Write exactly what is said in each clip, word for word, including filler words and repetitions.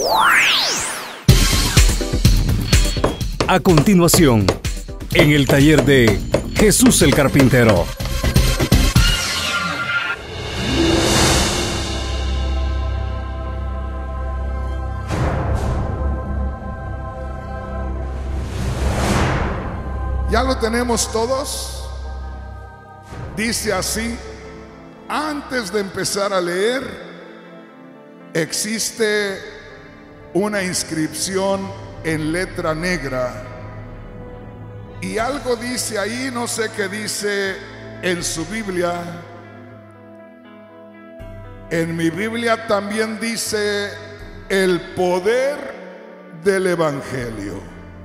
A continuación, en el taller de Jesús el Carpintero. ¿Ya lo tenemos todos? Dice así: antes de empezar a leer, existe una inscripción en letra negra y algo dice ahí, no sé qué dice en su Biblia. En mi Biblia también dice el poder del Evangelio.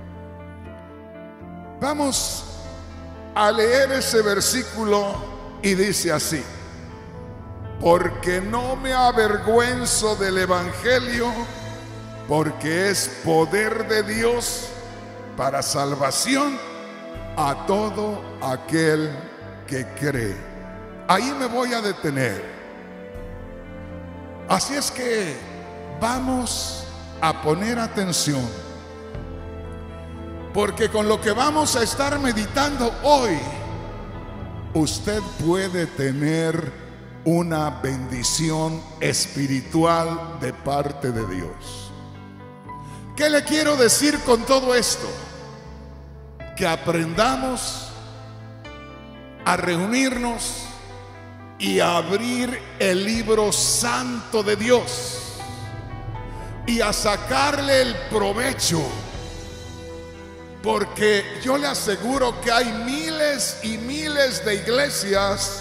Vamos a leer ese versículo y dice así: porque no me avergüenzo del Evangelio, porque es poder de Dios para salvación a todo aquel que cree. Ahí me voy a detener. Así es que vamos a poner atención, porque con lo que vamos a estar meditando hoy, usted puede tener una bendición espiritual de parte de Dios. ¿Qué le quiero decir con todo esto? Que aprendamos a reunirnos y a abrir el libro santo de Dios y a sacarle el provecho. Porque yo le aseguro que hay miles y miles de iglesias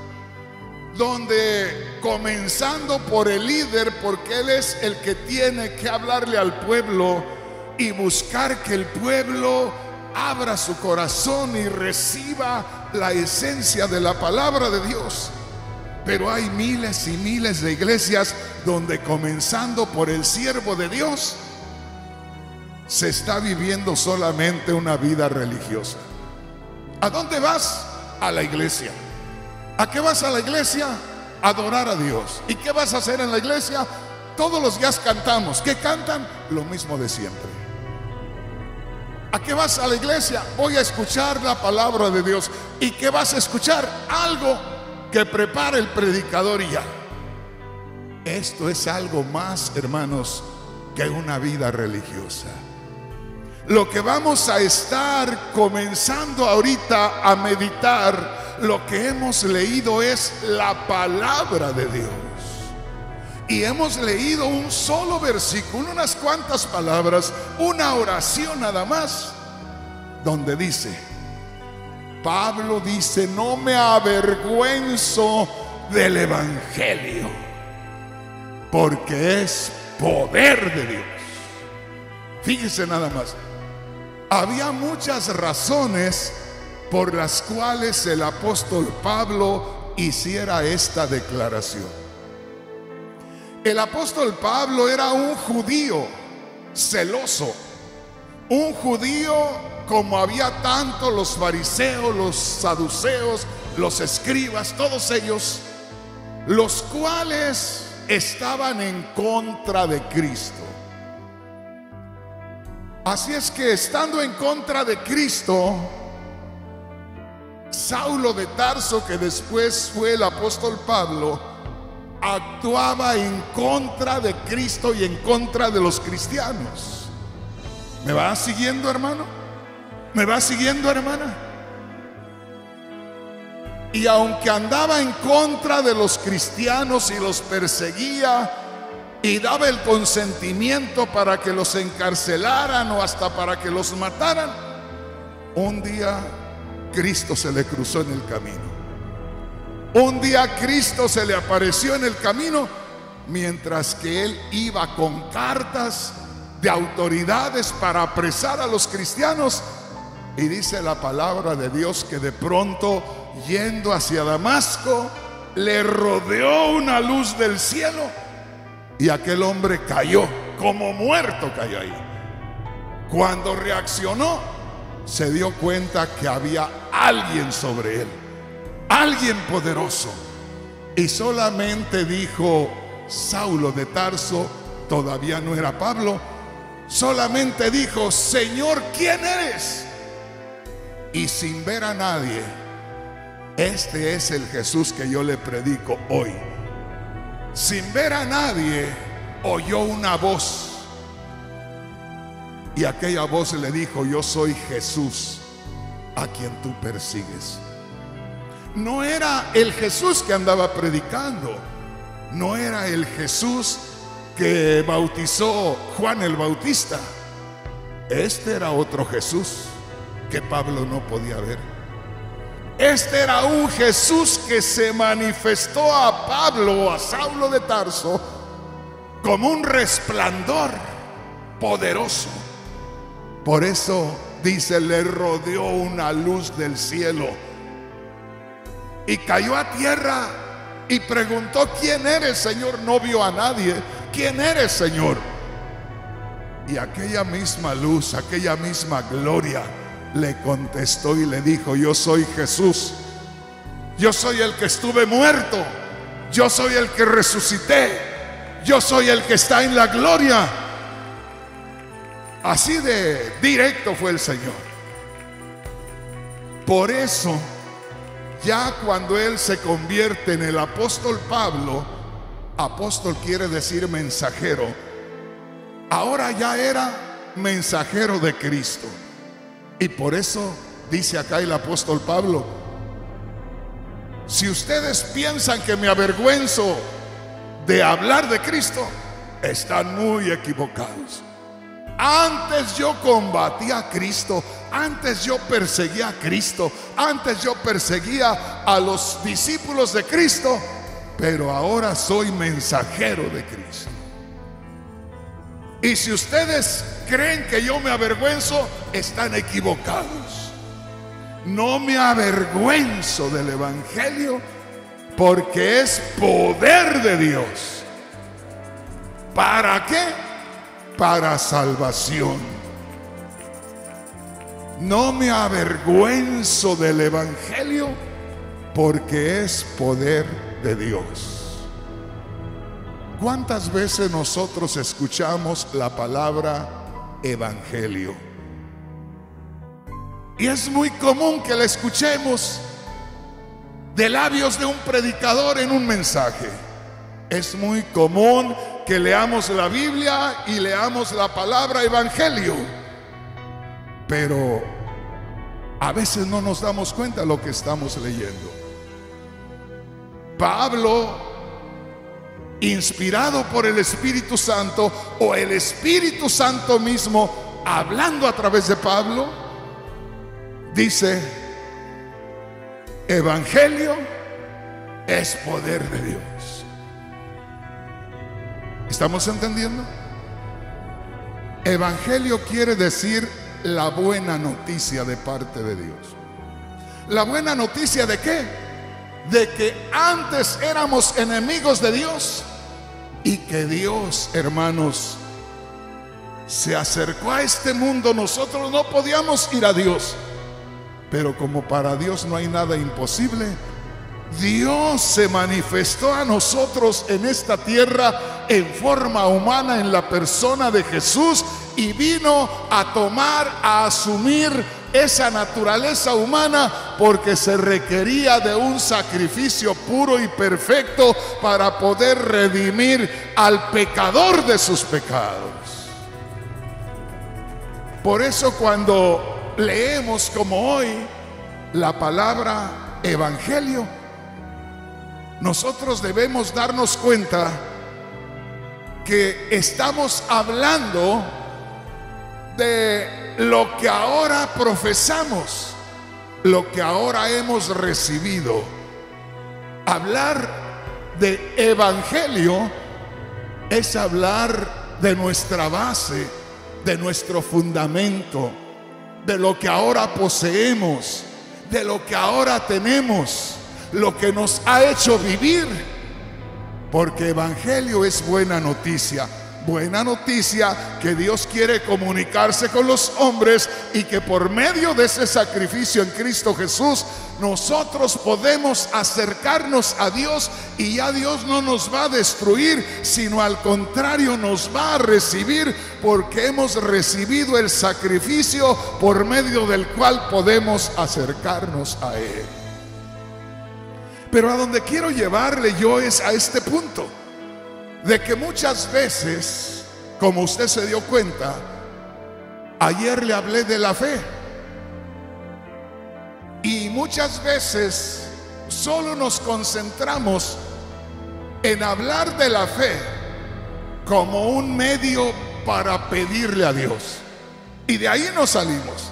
donde, comenzando por el líder, porque él es el que tiene que hablarle al pueblo y buscar que el pueblo abra su corazón y reciba la esencia de la palabra de Dios. Pero hay miles y miles de iglesias donde, comenzando por el siervo de Dios, se está viviendo solamente una vida religiosa. ¿A dónde vas? A la iglesia. ¿A qué vas a la iglesia? A adorar a Dios. ¿Y qué vas a hacer en la iglesia? Todos los días cantamos. ¿Qué cantan? Lo mismo de siempre. ¿A qué vas a la iglesia? Voy a escuchar la palabra de Dios. ¿Y qué vas a escuchar? Algo que prepara el predicador y ya. Esto es algo más, hermanos, que una vida religiosa. Lo que vamos a estar comenzando ahorita a meditar, lo que hemos leído es la palabra de Dios. Y hemos leído un solo versículo, unas cuantas palabras, una oración nada más, donde dice, Pablo dice: no me avergüenzo del Evangelio, porque es poder de Dios. Fíjese nada más. Había muchas razones por las cuales el apóstol Pablo hiciera esta declaración. El apóstol Pablo era un judío celoso, un judío como había tanto los fariseos, los saduceos, los escribas, todos ellos, los cuales estaban en contra de Cristo. Así es que, estando en contra de Cristo, Saulo de Tarso, que después fue el apóstol Pablo, actuaba en contra de Cristo y en contra de los cristianos. ¿Me va siguiendo, hermano? ¿Me va siguiendo, hermana? Y aunque andaba en contra de los cristianos y los perseguía y daba el consentimiento para que los encarcelaran o hasta para que los mataran, un día Cristo se le cruzó en el camino. Un día Cristo se le apareció en el camino, mientras que él iba con cartas de autoridades para apresar a los cristianos. Y dice la palabra de Dios que de pronto, yendo hacia Damasco, le rodeó una luz del cielo y aquel hombre cayó, como muerto cayó ahí. Cuando reaccionó, se dio cuenta que había alguien sobre él, alguien poderoso, y solamente dijo: Saulo de Tarso, todavía no era Pablo, solamente dijo: Señor, ¿quién eres? Y sin ver a nadie, este es el Jesús que yo le predico hoy. Sin ver a nadie, oyó una voz, y aquella voz le dijo: yo soy Jesús a quien tú persigues. No era el Jesús que andaba predicando, no era el Jesús que bautizó Juan el Bautista. Este era otro Jesús que Pablo no podía ver. Este era un Jesús que se manifestó a Pablo, a Saulo de Tarso, como un resplandor poderoso. Por eso dice: le rodeó una luz del cielo, y cayó a tierra y preguntó: ¿quién eres, Señor? No vio a nadie. ¿Quién eres, Señor? Y aquella misma luz, aquella misma gloria le contestó y le dijo: yo soy Jesús, yo soy el que estuve muerto, yo soy el que resucité, yo soy el que está en la gloria. Así de directo fue el Señor. Por eso, ya cuando él se convierte en el apóstol Pablo, apóstol quiere decir mensajero, ahora ya era mensajero de Cristo. Y por eso dice acá el apóstol Pablo: si ustedes piensan que me avergüenzo de hablar de Cristo, están muy equivocados. Antes yo combatía a Cristo, antes yo perseguía a Cristo, antes yo perseguía a los discípulos de Cristo, pero ahora soy mensajero de Cristo. Y si ustedes creen que yo me avergüenzo, están equivocados. No me avergüenzo del Evangelio, porque es poder de Dios. ¿Para qué? Para salvación. No me avergüenzo del Evangelio, porque es poder de Dios. ¿Cuántas veces nosotros escuchamos la palabra evangelio? Y es muy común que la escuchemos de labios de un predicador en un mensaje. Es muy común que leamos la Biblia y leamos la palabra evangelio, pero a veces no nos damos cuenta de lo que estamos leyendo. Pablo, inspirado por el Espíritu Santo, o el Espíritu Santo mismo hablando a través de Pablo, dice: evangelio es poder de Dios. ¿Estamos entendiendo? Evangelio quiere decir la buena noticia de parte de Dios. ¿La buena noticia de qué? De que antes éramos enemigos de Dios, y que Dios, hermanos, se acercó a este mundo. Nosotros no podíamos ir a Dios, pero como para Dios no hay nada imposible, Dios se manifestó a nosotros en esta tierra en forma humana, en la persona de Jesús, y vino a tomar, a asumir esa naturaleza humana, porque se requería de un sacrificio puro y perfecto para poder redimir al pecador de sus pecados. Por eso, cuando leemos como hoy la palabra evangelio, nosotros debemos darnos cuenta que estamos hablando de lo que ahora profesamos, lo que ahora hemos recibido. Hablar de evangelio es hablar de nuestra base, de nuestro fundamento, de lo que ahora poseemos, de lo que ahora tenemos, lo que nos ha hecho vivir. Porque evangelio es buena noticia. Buena noticia que Dios quiere comunicarse con los hombres, y que por medio de ese sacrificio en Cristo Jesús nosotros podemos acercarnos a Dios y ya Dios no nos va a destruir, sino al contrario nos va a recibir, porque hemos recibido el sacrificio por medio del cual podemos acercarnos a Él. Pero a donde quiero llevarle yo es a este punto, de que muchas veces, como usted se dio cuenta, ayer le hablé de la fe, y muchas veces solo nos concentramos en hablar de la fe como un medio para pedirle a Dios, y de ahí nos salimos.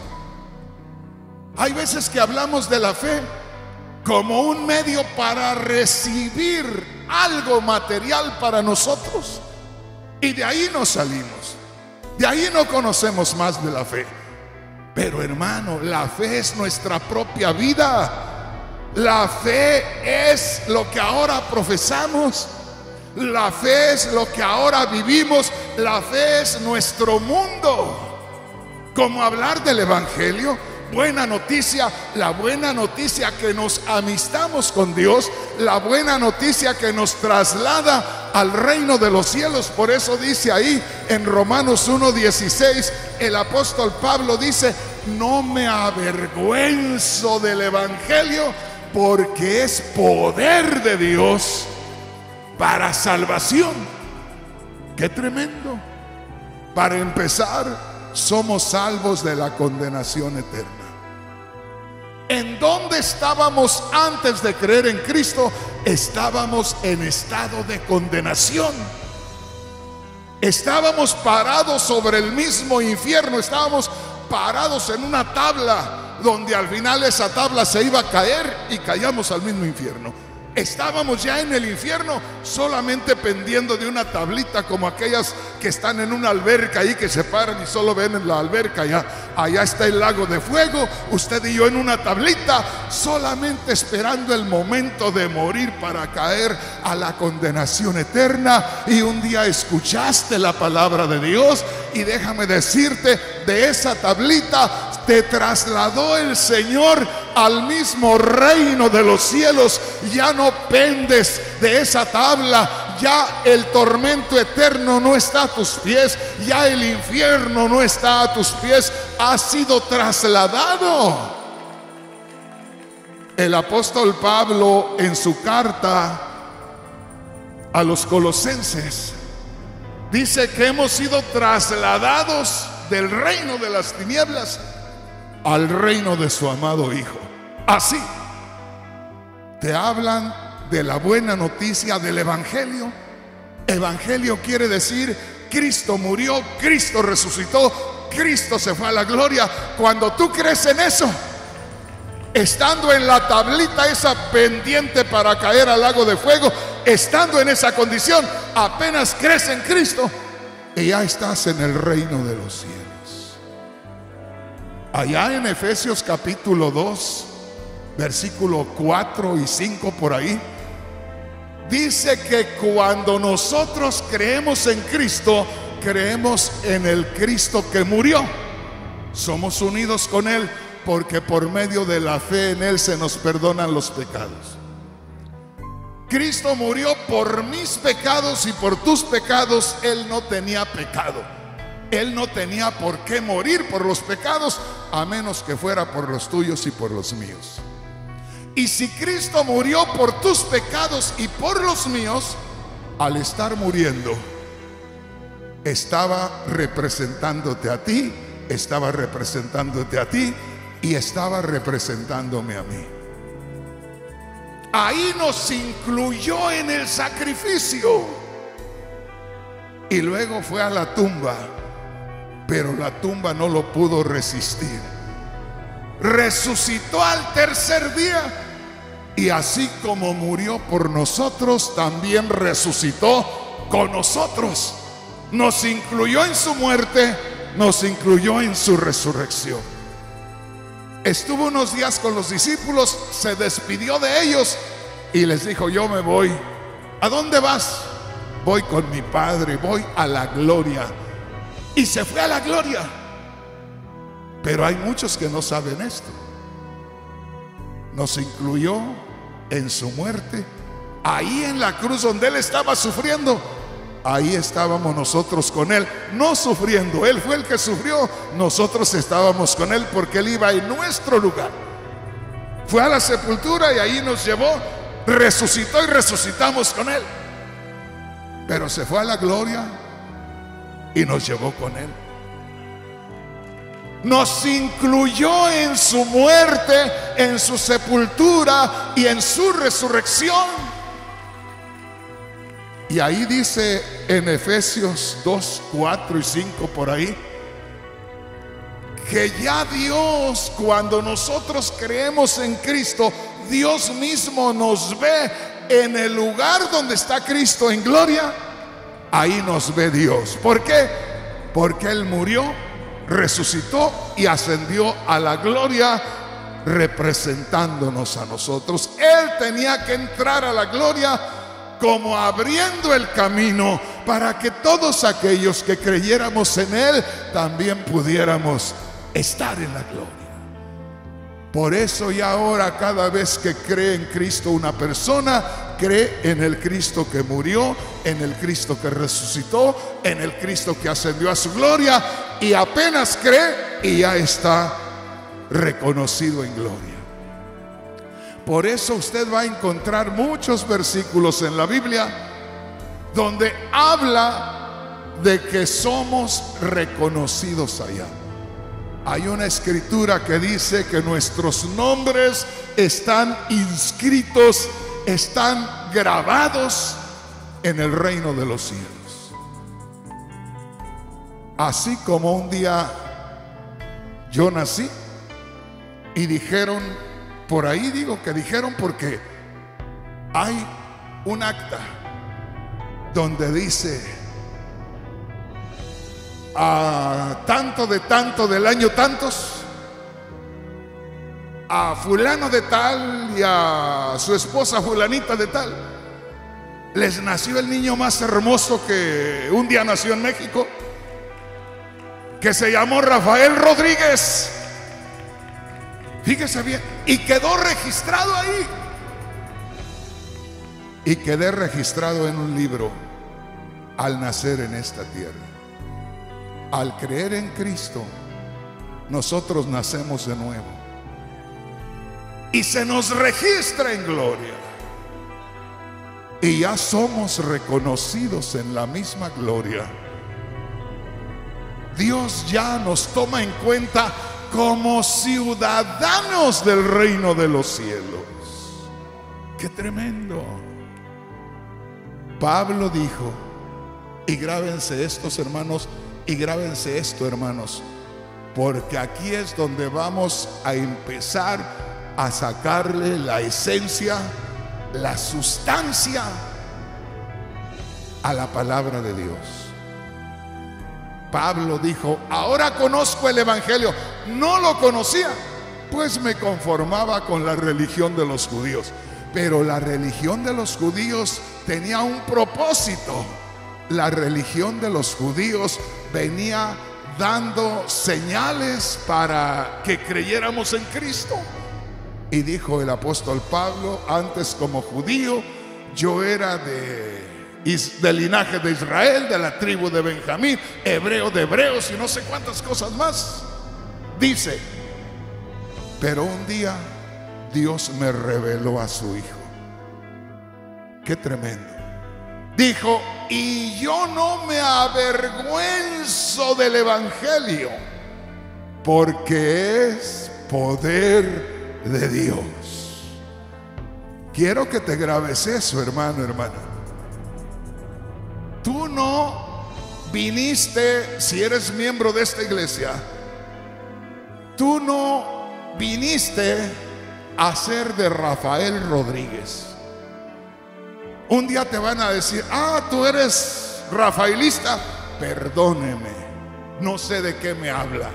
Hay veces que hablamos de la fe como un medio para recibir algo material para nosotros, y de ahí nos salimos. De ahí no conocemos más de la fe. Pero hermano, la fe es nuestra propia vida. La fe es lo que ahora profesamos. La fe es lo que ahora vivimos. La fe es nuestro mundo. Como hablar del Evangelio, buena noticia, la buena noticia que nos amistamos con Dios, la buena noticia que nos traslada al reino de los cielos. Por eso dice ahí en Romanos uno dieciséis, el apóstol Pablo dice: no me avergüenzo del Evangelio, porque es poder de Dios para salvación. ¡Qué tremendo! Para empezar, somos salvos de la condenación eterna. ¿En dónde estábamos antes de creer en Cristo? Estábamos en estado de condenación. Estábamos parados sobre el mismo infierno. Estábamos parados en una tabla donde al final esa tabla se iba a caer y caíamos al mismo infierno. Estábamos ya en el infierno, solamente pendiendo de una tablita, como aquellas que están en una alberca ahí, que se paran y solo ven en la alberca. Allá, allá está el lago de fuego, usted y yo en una tablita, solamente esperando el momento de morir para caer a la condenación eterna. Y un día escuchaste la palabra de Dios, y déjame decirte, de esa tablita te trasladó el Señor al mismo reino de los cielos. Ya no pendes de esa tabla, ya el tormento eterno no está a tus pies, ya el infierno no está a tus pies, ha sido trasladado. El apóstol Pablo, en su carta a los Colosenses, dice que hemos sido trasladados del reino de las tinieblas al reino de su amado Hijo. Así te hablan de la buena noticia del Evangelio. Evangelio quiere decir: Cristo murió, Cristo resucitó, Cristo se fue a la gloria. Cuando tú crees en eso, estando en la tablita esa pendiente para caer al lago de fuego, estando en esa condición, apenas crees en Cristo y ya estás en el reino de los cielos. Allá en Efesios capítulo dos, versículo cuatro y cinco, por ahí, dice que cuando nosotros creemos en Cristo, creemos en el Cristo que murió. Somos unidos con Él, porque por medio de la fe en Él se nos perdonan los pecados. Cristo murió por mis pecados y por tus pecados. Él no tenía pecado. Él no tenía por qué morir por los pecados, a menos que fuera por los tuyos y por los míos. Y si Cristo murió por tus pecados y por los míos, al estar muriendo, estaba representándote a ti, estaba representándote a ti y estaba representándome a mí. Ahí nos incluyó en el sacrificio. Y luego fue a la tumba, pero la tumba no lo pudo resistir. Resucitó al tercer día, y así como murió por nosotros, también resucitó con nosotros. Nos incluyó en su muerte, nos incluyó en su resurrección. Estuvo unos días con los discípulos, se despidió de ellos y les dijo: yo me voy. ¿A dónde vas? Voy con mi Padre, voy a la gloria. Y se fue a la gloria. Pero hay muchos que no saben esto. nos incluyó en su muerte. Ahí en la cruz donde Él estaba sufriendo, ahí estábamos nosotros con Él, no sufriendo. Él fue el que sufrió, nosotros estábamos con Él porque Él iba en nuestro lugar. Fue a la sepultura y ahí nos llevó, resucitó y resucitamos con Él. Pero se fue a la gloria y nos llevó con Él. Nos incluyó en su muerte, en su sepultura y en su resurrección. Y ahí dice en Efesios dos, cuatro y cinco por ahí, que ya Dios, cuando nosotros creemos en Cristo, Dios mismo nos ve en el lugar donde está Cristo en gloria. Ahí nos ve Dios. ¿Por qué? Porque Él murió, resucitó y ascendió a la gloria, representándonos a nosotros. Él tenía que entrar a la gloria como abriendo el camino para que todos aquellos que creyéramos en Él también pudiéramos estar en la gloria. Por eso y ahora cada vez que cree en Cristo una persona, cree en el Cristo que murió, en el Cristo que resucitó, en el Cristo que ascendió a su gloria, y apenas cree y ya está reconocido en gloria. Por eso usted va a encontrar muchos versículos en la Biblia donde habla de que somos reconocidos allá. Hay una escritura que dice que nuestros nombres están inscritos, están grabados en el reino de los cielos. Así como un día yo nací y dijeron, por ahí digo que dijeron porque hay un acta donde dice a tanto de tanto del año tantos, a fulano de tal y a su esposa fulanita de tal, les nació el niño más hermoso que un día nació en México, que se llamó Rafael Rodríguez. Fíjese bien, y quedó registrado ahí. Y quedé registrado en un libro al nacer en esta tierra. Al creer en Cristo, nosotros nacemos de nuevo y se nos registra en gloria. Y ya somos reconocidos en la misma gloria. Dios ya nos toma en cuenta como ciudadanos del reino de los cielos. ¡Qué tremendo! Pablo dijo, y grábense estos hermanos, y grábense esto hermanos, porque aquí es donde vamos a empezar a sacarle la esencia, la sustancia a la palabra de Dios. Pablo dijo, ahora conozco el evangelio. No lo conocía, pues me conformaba con la religión de los judíos. Pero la religión de los judíos tenía un propósito. La religión de los judíos venía dando señales para que creyéramos en Cristo. Y dijo el apóstol Pablo, antes como judío, yo era de del linaje de Israel, de la tribu de Benjamín, hebreo de hebreos y no sé cuántas cosas más. Dice, pero un día Dios me reveló a su Hijo. Qué tremendo. Dijo, y yo no me avergüenzo del evangelio, porque es poder de Dios. Quiero que te grabes eso, hermano, hermana. Tú no viniste, si eres miembro de esta iglesia, tú no viniste a ser de Rafael Rodríguez. Un día te van a decir, ah, tú eres rafaelista. Perdóneme, no sé de qué me habla.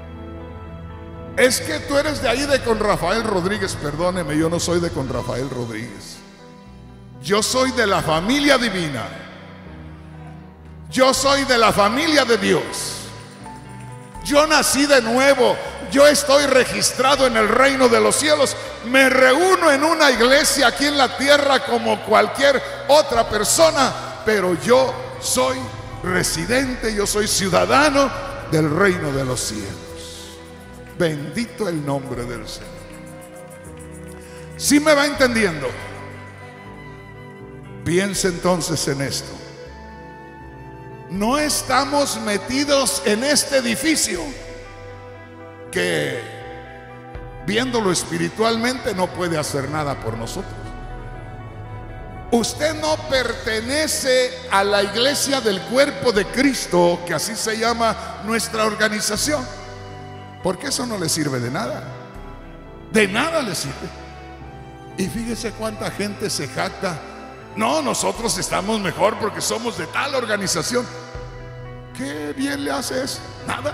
Es que tú eres de ahí de con Rafael Rodríguez. Perdóneme, yo no soy de con Rafael Rodríguez. Yo soy de la familia divina. Yo soy de la familia de Dios. Yo nací de nuevo. Yo estoy registrado en el reino de los cielos me reúno en una iglesia aquí en la tierra como cualquier otra persona, pero yo soy residente, yo soy ciudadano del reino de los cielos. Bendito el nombre del Señor. ¿Sí me va entendiendo? Piense entonces en esto. No estamos metidos en este edificio que, viéndolo espiritualmente, no puede hacer nada por nosotros. Usted no pertenece a la iglesia del cuerpo de Cristo, que así se llama nuestra organización, porque eso no le sirve de nada. De nada le sirve. Y fíjese cuánta gente se jacta: no, nosotros estamos mejor porque somos de tal organización. ¿Qué bien le hace eso? Nada.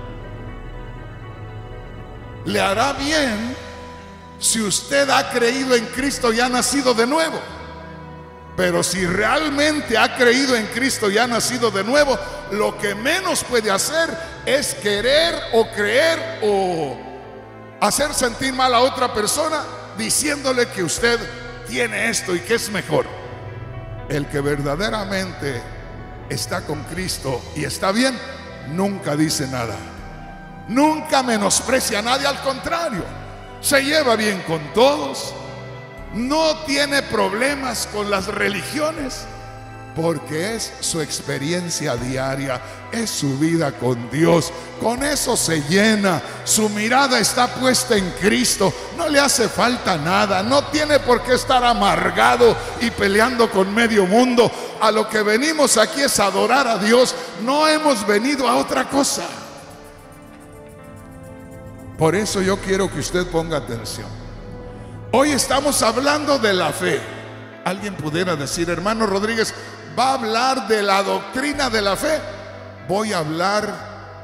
Le hará bien si usted ha creído en Cristo y ha nacido de nuevo. Pero si realmente ha creído en Cristo y ha nacido de nuevo, lo que menos puede hacer es querer o creer o hacer sentir mal a otra persona diciéndole que usted tiene esto y que es mejor. El que verdaderamente está con Cristo y está bien, nunca dice nada, nunca menosprecia a nadie, al contrario, se lleva bien con todos, no tiene problemas con las religiones, porque es su experiencia diaria, es su vida con Dios. Con eso se llena, su mirada está puesta en Cristo, no le hace falta nada, no tiene por qué estar amargado y peleando con medio mundo. A lo que venimos aquí es adorar a Dios, no hemos venido a otra cosa. Por eso yo quiero que usted ponga atención. Hoy estamos hablando de la fe. Alguien pudiera decir: hermano Rodríguez, ¿va a hablar de la doctrina de la fe? Voy a hablar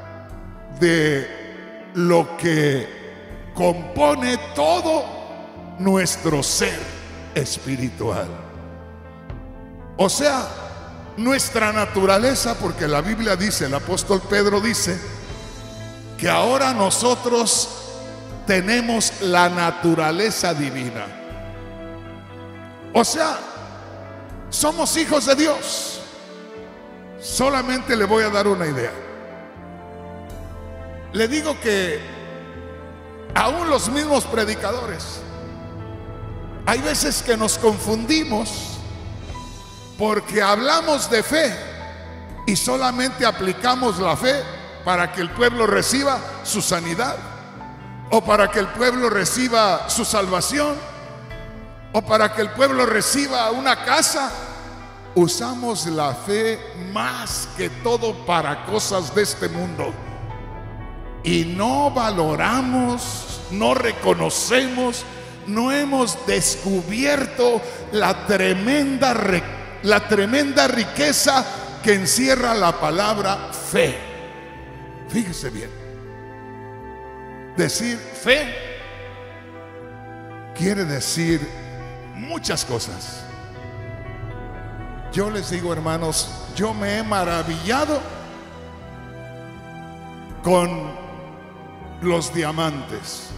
de lo que compone todo nuestro ser espiritual. O sea, nuestra naturaleza, porque la Biblia dice, el apóstol Pedro dice, que ahora nosotros tenemos la naturaleza divina. O sea, somos hijos de Dios. Solamente le voy a dar una idea. Le digo que aún los mismos predicadores, hay veces que nos confundimos porque hablamos de fe y solamente aplicamos la fe para que el pueblo reciba su sanidad, o para que el pueblo reciba su salvación, o para que el pueblo reciba una casa. Usamos la fe más que todo para cosas de este mundo y no valoramos, no reconocemos, no hemos descubierto la tremenda, la tremenda riqueza que encierra la palabra fe. Fíjese bien, decir fe quiere decir muchas cosas. Yo les digo, hermanos, yo me he maravillado con los diamantes.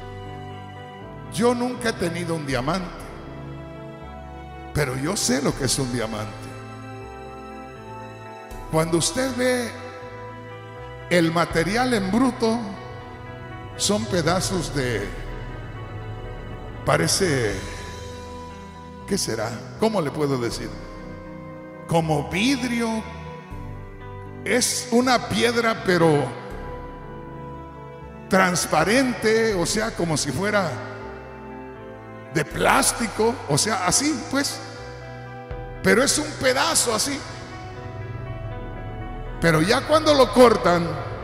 Yo nunca he tenido un diamante, pero yo sé lo que es un diamante. Cuando usted ve el material en bruto, son pedazos de, parece, ¿qué será? ¿Cómo le puedo decir? Como vidrio. Es una piedra pero transparente, o sea, como si fuera de plástico, o sea, así pues, pero es un pedazo así. Pero ya cuando lo cortan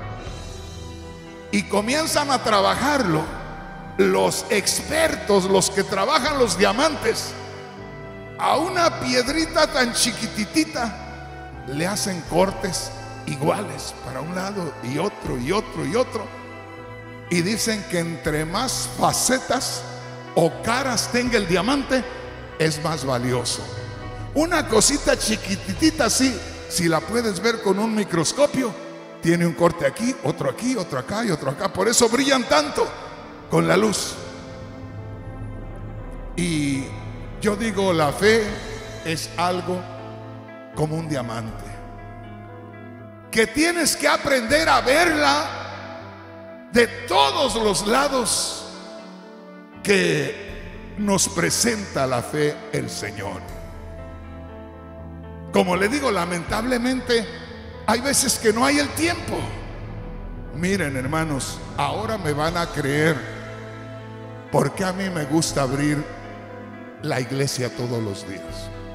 y comienzan a trabajarlo, los expertos, los que trabajan los diamantes, a una piedrita tan chiquititita le hacen cortes iguales para un lado y otro y otro y otro, y dicen que entre más facetas o caras tenga el diamante, es más valioso. Una cosita chiquititita así, si la puedes ver con un microscopio, tiene un corte aquí, otro aquí, otro acá y otro acá. Por eso brillan tanto con la luz. Y yo digo, la fe es algo como un diamante, que tienes que aprender a verla de todos los lados que nos presenta la fe el Señor. Como le digo, lamentablemente hay veces que no hay el tiempo. Miren, hermanos, ahora me van a creer porque a mí me gusta abrir la iglesia todos los días.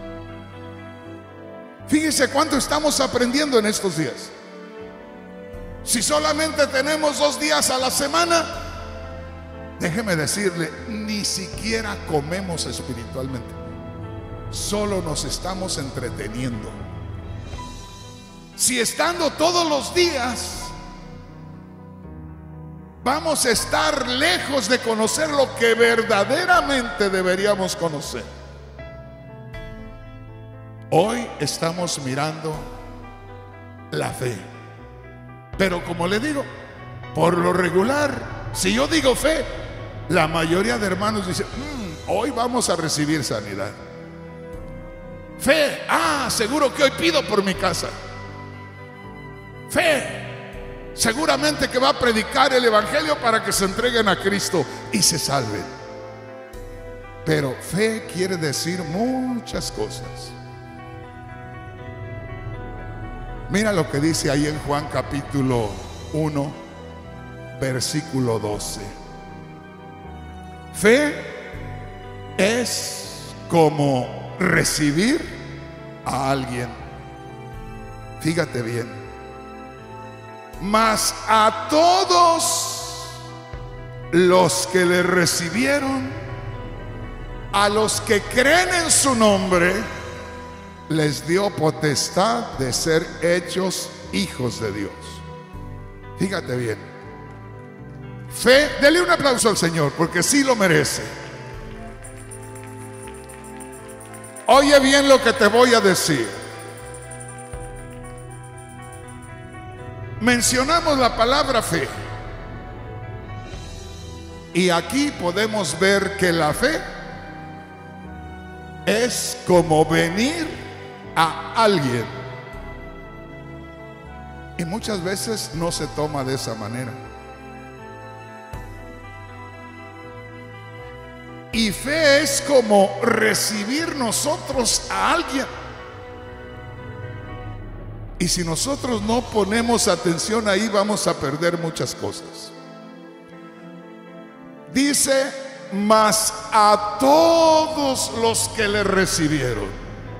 Fíjese cuánto estamos aprendiendo en estos días. Si solamente tenemos dos días a la semana, déjeme decirle, ni siquiera comemos espiritualmente. Solo nos estamos entreteniendo. Si estando todos los días, vamos a estar lejos de conocer lo que verdaderamente deberíamos conocer. Hoy estamos mirando la fe, pero como le digo, por lo regular, si yo digo fe, la mayoría de hermanos dicen, mmm, hoy vamos a recibir sanidad. Fe, ah, seguro que hoy pido por mi casa. Fe, seguramente que va a predicar el evangelio para que se entreguen a Cristo y se salven. Pero fe quiere decir muchas cosas. Mira lo que dice ahí en Juan capítulo uno, versículo doce. Fe es como recibir a alguien. Fíjate bien. Mas a todos los que le recibieron, a los que creen en su nombre, les dio potestad de ser hechos hijos de Dios. Fíjate bien. Fe, dele un aplauso al Señor porque sí lo merece. Oye bien lo que te voy a decir. Mencionamos la palabra fe, y aquí podemos ver que la fe es como venir a alguien, y muchas veces no se toma de esa manera. Y fe es como recibir nosotros a alguien. Y si nosotros no ponemos atención ahí, vamos a perder muchas cosas. Dice, mas a todos los que le recibieron,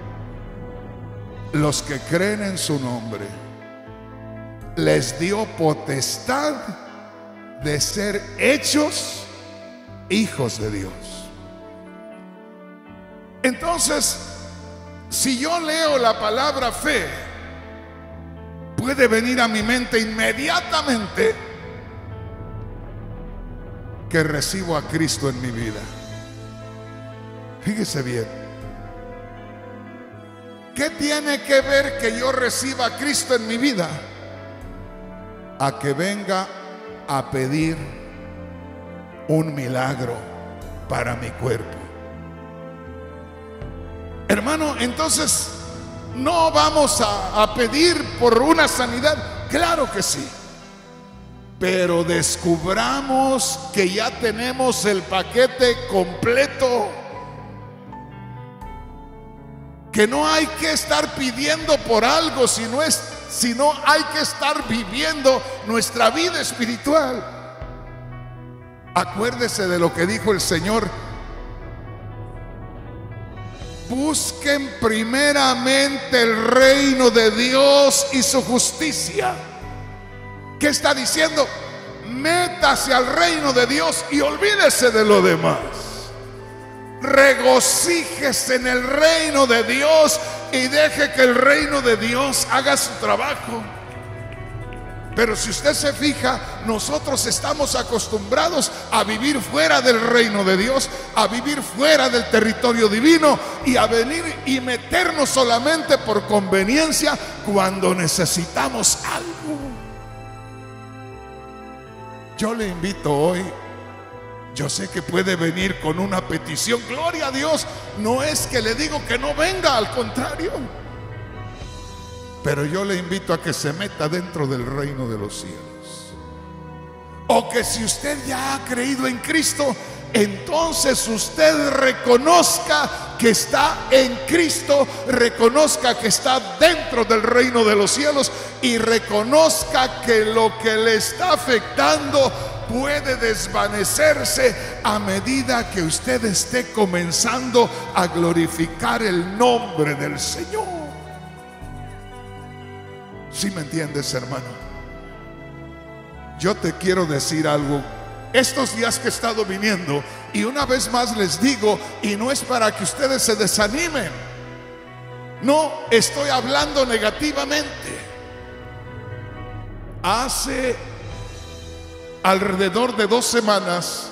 los que creen en su nombre, les dio potestad de ser hechos hijos de Dios. Entonces, si yo leo la palabra fe, puede venir a mi mente inmediatamente que recibo a Cristo en mi vida. Fíjese bien. ¿Qué tiene que ver que yo reciba a Cristo en mi vida? A que venga a pedir un milagro para mi cuerpo. Hermano, entonces no vamos a, a pedir por una sanidad. Claro que sí, pero descubramos que ya tenemos el paquete completo, que no hay que estar pidiendo por algo, sino, es, sino hay que estar viviendo nuestra vida espiritual. Acuérdese de lo que dijo el Señor: busquen primeramente el reino de Dios y su justicia. ¿Qué está diciendo? Métase al reino de Dios y olvídese de lo demás. Regocíjese en el reino de Dios y deje que el reino de Dios haga su trabajo. Pero si usted se fija, nosotros estamos acostumbrados a vivir fuera del reino de Dios, a vivir fuera del territorio divino y a venir y meternos solamente por conveniencia cuando necesitamos algo. Yo le invito hoy Yo sé que puede venir con una petición. Gloria a Dios. No es que le digo que no venga, al contrario. Pero yo le invito a que se meta dentro del reino de los cielos. O que si usted ya ha creído en Cristo, entonces usted reconozca que está en Cristo, reconozca que está dentro del reino de los cielos y reconozca que lo que le está afectando puede desvanecerse a medida que usted esté comenzando a glorificar el nombre del Señor. ¿Sí me entiendes, hermano? Yo te quiero decir algo. Estos días que he estado viniendo, y una vez más les digo, y no es para que ustedes se desanimen, no estoy hablando negativamente. Hace alrededor de dos semanas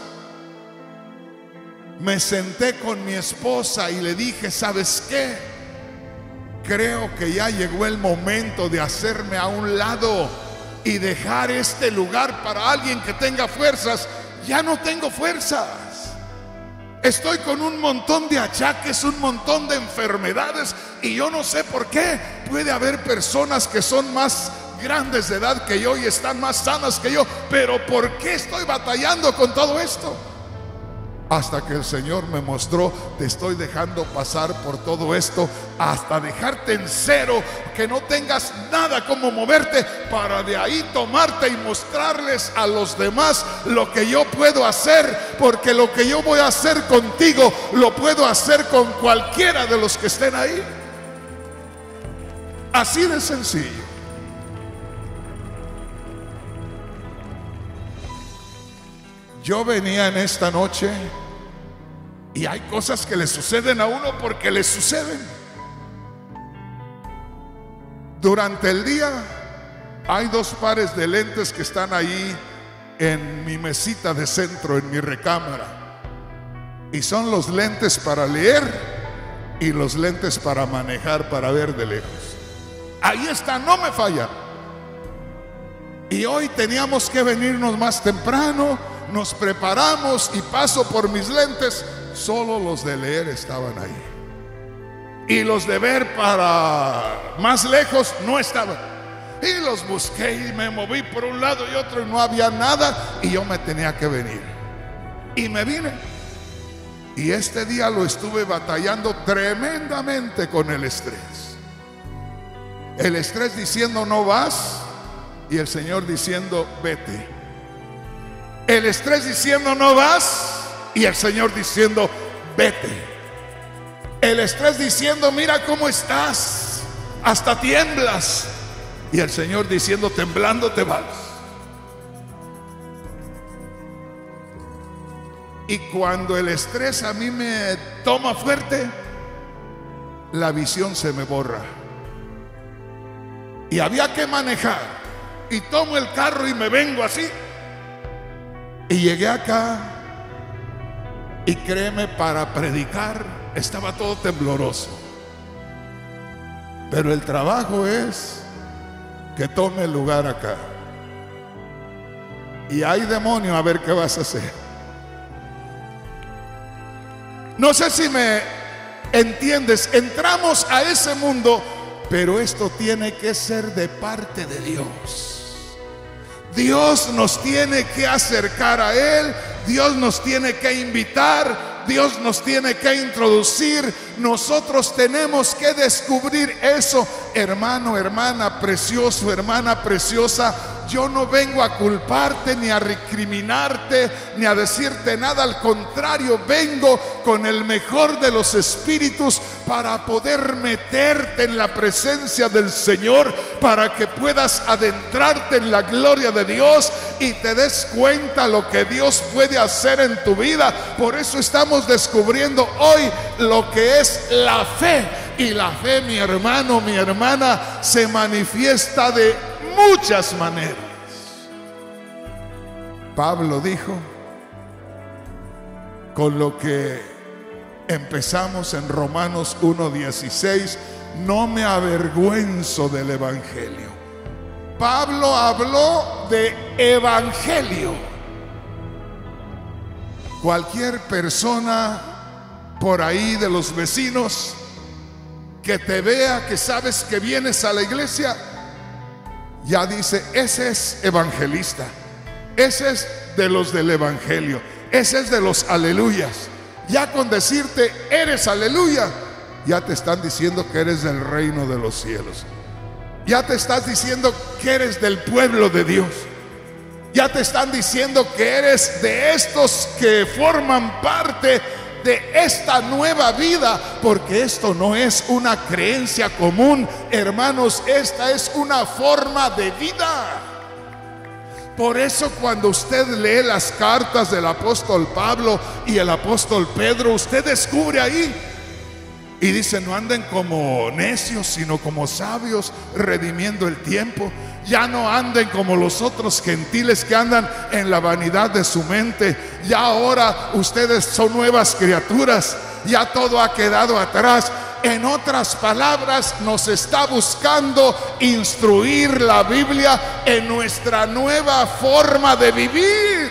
me senté con mi esposa y le dije: ¿sabes qué? Creo que ya llegó el momento de hacerme a un lado y dejar este lugar para alguien que tenga fuerzas. Ya no tengo fuerzas. Estoy con un montón de achaques, un montón de enfermedades, y yo no sé por qué. Puede haber personas que son más grandes de edad que yo y están más sanas que yo, pero ¿por qué estoy batallando con todo esto? Hasta que el Señor me mostró: te estoy dejando pasar por todo esto hasta dejarte en cero, que no tengas nada como moverte, para de ahí tomarte y mostrarles a los demás lo que yo puedo hacer, porque lo que yo voy a hacer contigo lo puedo hacer con cualquiera de los que estén ahí. Así de sencillo. Yo venía en esta noche, y hay cosas que le suceden a uno porque le suceden. Durante el día hay dos pares de lentes que están ahí en mi mesita de centro, en mi recámara, y son los lentes para leer y los lentes para manejar, para ver de lejos. Ahí está, no me falla. Y hoy teníamos que venirnos más temprano. Nos preparamos y paso por mis lentes. Solo los de leer estaban ahí, y los de ver para más lejos no estaban. Y los busqué y me moví por un lado y otro y no había nada, y yo me tenía que venir. Y me vine. Y este día lo estuve batallando tremendamente con el estrés. El estrés diciendo: no vas, y el Señor diciendo: vete. El estrés diciendo: no vas, y el Señor diciendo: vete. El estrés diciendo: mira cómo estás, hasta tiemblas, y el Señor diciendo: temblando te vas. Y cuando el estrés a mí me toma fuerte, la visión se me borra, y había que manejar, y tomo el carro y me vengo así. Y llegué acá, y créeme, para predicar estaba todo tembloroso. Pero el trabajo es que tome el lugar acá. Y hay demonio, a ver qué vas a hacer. No sé si me entiendes. Entramos a ese mundo, pero esto tiene que ser de parte de Dios. Dios nos tiene que acercar a Él, Dios nos tiene que invitar, Dios nos tiene que introducir. Nosotros tenemos que descubrir eso. Hermano, hermana, precioso, hermana preciosa, yo no vengo a culparte, ni a recriminarte, ni a decirte nada. Al contrario, vengo con el mejor de los espíritus para poder meterte en la presencia del Señor, para que puedas adentrarte en la gloria de Dios y te des cuenta lo que Dios puede hacer en tu vida. Por eso estamos descubriendo hoy lo que es la fe. Y la fe, mi hermano, mi hermana, se manifiesta de muchas maneras. Pablo dijo, con lo que empezamos en Romanos uno dieciséis: no me avergüenzo del evangelio. Pablo habló de evangelio. Cualquier persona por ahí de los vecinos que te vea, que sabes que vienes a la iglesia, ya dice, ese es evangelista, ese es de los del evangelio, ese es de los aleluyas. Ya con decirte eres aleluya, ya te están diciendo que eres del reino de los cielos. Ya te estás diciendo que eres del pueblo de Dios. Ya te están diciendo que eres de estos que forman parte de esta nueva vida, porque esto no es una creencia común, hermanos, esta es una forma de vida. Por eso cuando usted lee las cartas del apóstol Pablo y el apóstol Pedro, usted descubre ahí y dice, no anden como necios, sino como sabios, redimiendo el tiempo. Ya no anden como los otros gentiles que andan en la vanidad de su mente. Ya ahora ustedes son nuevas criaturas. Ya todo ha quedado atrás. En otras palabras, nos está buscando instruir la Biblia en nuestra nueva forma de vivir.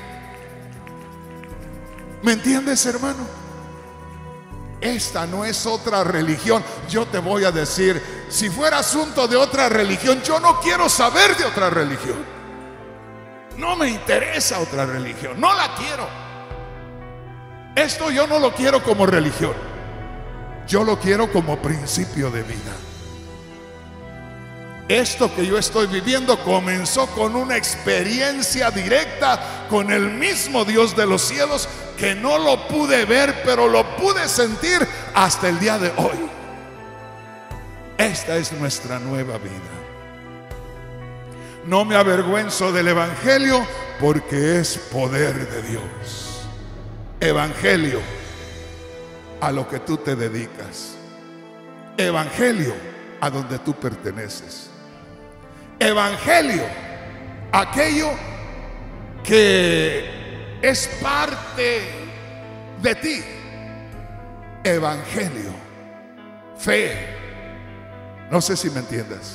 ¿Me entiendes, hermano? Esta no es otra religión. Yo te voy a decir, si fuera asunto de otra religión, yo no quiero saber de otra religión. No me interesa otra religión, no la quiero. Esto yo no lo quiero como religión, yo lo quiero como principio de vida. Esto que yo estoy viviendo comenzó con una experiencia directa con el mismo Dios de los cielos, que no lo pude ver, pero lo pude sentir hasta el día de hoy. Esta es nuestra nueva vida. No me avergüenzo del evangelio, porque es poder de Dios. Evangelio a lo que tú te dedicas. Evangelio a donde tú perteneces. Evangelio aquello que es parte de ti. Evangelio, fe. No sé si me entiendas.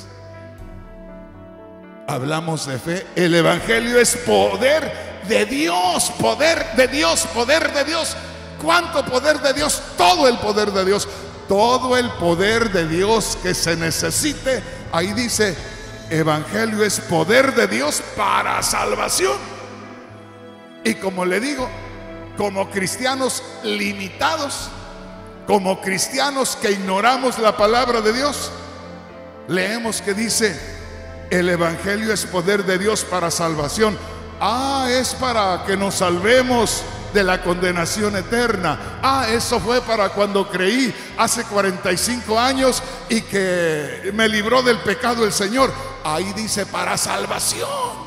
Hablamos de fe. El evangelio es poder de Dios, poder de Dios, poder de Dios. ¿Cuánto poder de Dios? Todo el poder de Dios. Todo el poder de Dios que se necesite. Ahí dice, evangelio es poder de Dios para salvación. Y como le digo, como cristianos limitados, como cristianos que ignoramos la palabra de Dios, leemos que dice, el evangelio es poder de Dios para salvación. Ah, es para que nos salvemos de la condenación eterna. Ah, eso fue para cuando creí hace cuarenta y cinco años y que me libró del pecado el Señor. Ahí dice para salvación.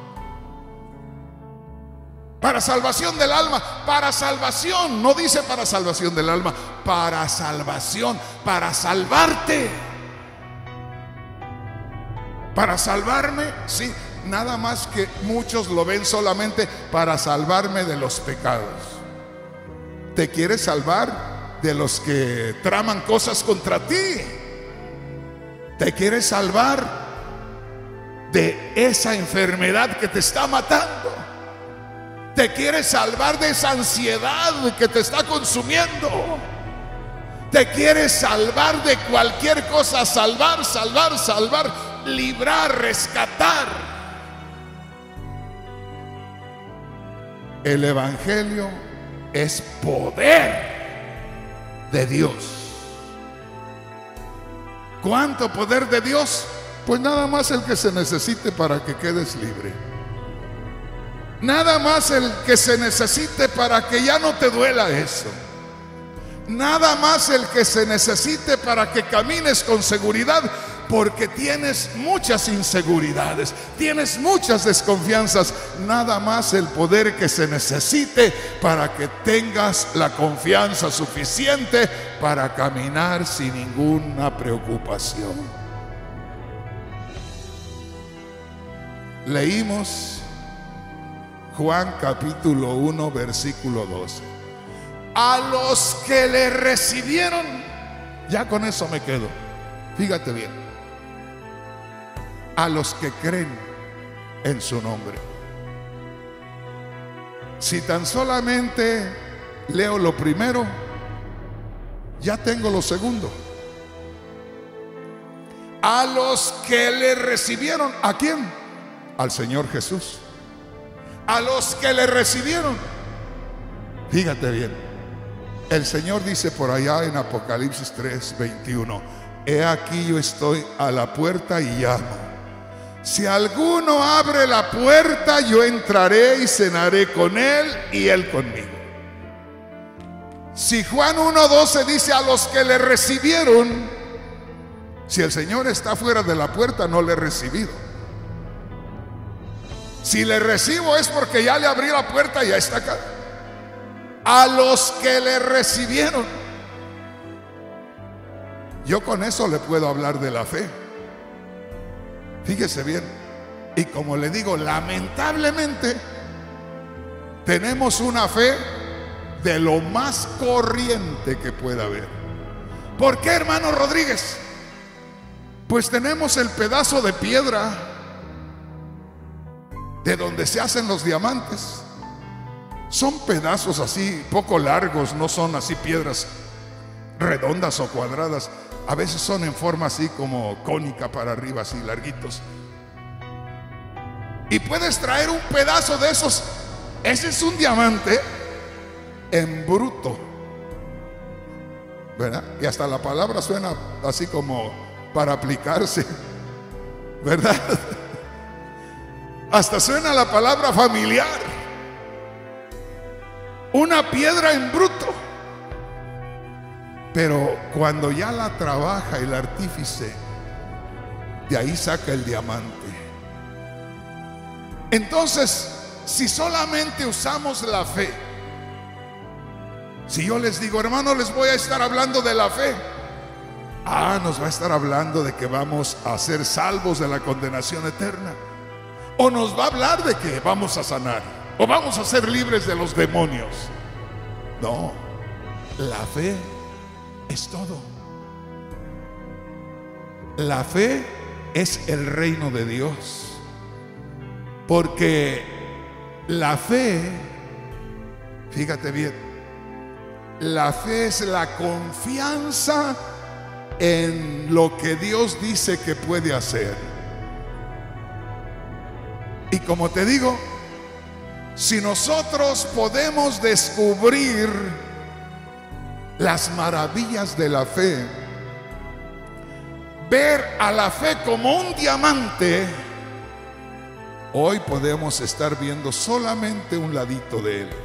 Para salvación del alma, para salvación, no dice para salvación del alma, para salvación, para salvarte. Para salvarme, sí, nada más que muchos lo ven solamente para salvarme de los pecados. ¿Te quieres salvar de los que traman cosas contra ti? ¿Te quieres salvar de esa enfermedad que te está matando? ¿Te quieres salvar de esa ansiedad que te está consumiendo? ¿Te quieres salvar de cualquier cosa? Salvar, salvar, salvar, librar, rescatar. El evangelio es poder de Dios. ¿Cuánto poder de Dios? Pues nada más el que se necesite para que quedes libre. Nada más el que se necesite para que ya no te duela eso. Nada más el que se necesite para que camines con seguridad, porque tienes muchas inseguridades, tienes muchas desconfianzas. Nada más el poder que se necesite para que tengas la confianza suficiente para caminar sin ninguna preocupación. Leímos Juan capítulo uno versículo doce. A los que le recibieron, ya con eso me quedo. Fíjate bien. A los que creen en su nombre. Si tan solamente leo lo primero, ya tengo lo segundo. A los que le recibieron, ¿a quién? Al Señor Jesús. A los que le recibieron, fíjate bien, el Señor dice por allá en Apocalipsis tres, veintiuno: he aquí yo estoy a la puerta y llamo. Si alguno abre la puerta, yo entraré y cenaré con él y él conmigo. Si Juan uno doce dice a los que le recibieron, si el Señor está fuera de la puerta, no le he recibido. Si le recibo es porque ya le abrí la puerta y ya está acá. A los que le recibieron, yo con eso le puedo hablar de la fe. Fíjese bien. Y como le digo, lamentablemente tenemos una fe de lo más corriente que pueda haber. ¿Por qué, hermano Rodríguez? Pues tenemos el pedazo de piedra de donde se hacen los diamantes. Son pedazos así poco largos, no son así piedras redondas o cuadradas. A veces son en forma así como cónica para arriba, así larguitos. Y puedes traer un pedazo de esos. Ese es un diamante en bruto, ¿verdad? Y hasta la palabra suena así como para aplicarse, ¿verdad? Hasta suena la palabra familiar. Una piedra en bruto. Pero cuando ya la trabaja el artífice, de ahí saca el diamante. Entonces, si solamente usamos la fe, si yo les digo, hermano, les voy a estar hablando de la fe, ah, nos va a estar hablando de que vamos a ser salvos de la condenación eterna, o nos va a hablar de que vamos a sanar, o vamos a ser libres de los demonios. No, la fe es todo. La fe es el reino de Dios, porque la fe, fíjate bien, la fe es la confianza en lo que Dios dice que puede hacer. Y como te digo, si nosotros podemos descubrir las maravillas de la fe, ver a la fe como un diamante, hoy podemos estar viendo solamente un ladito de él.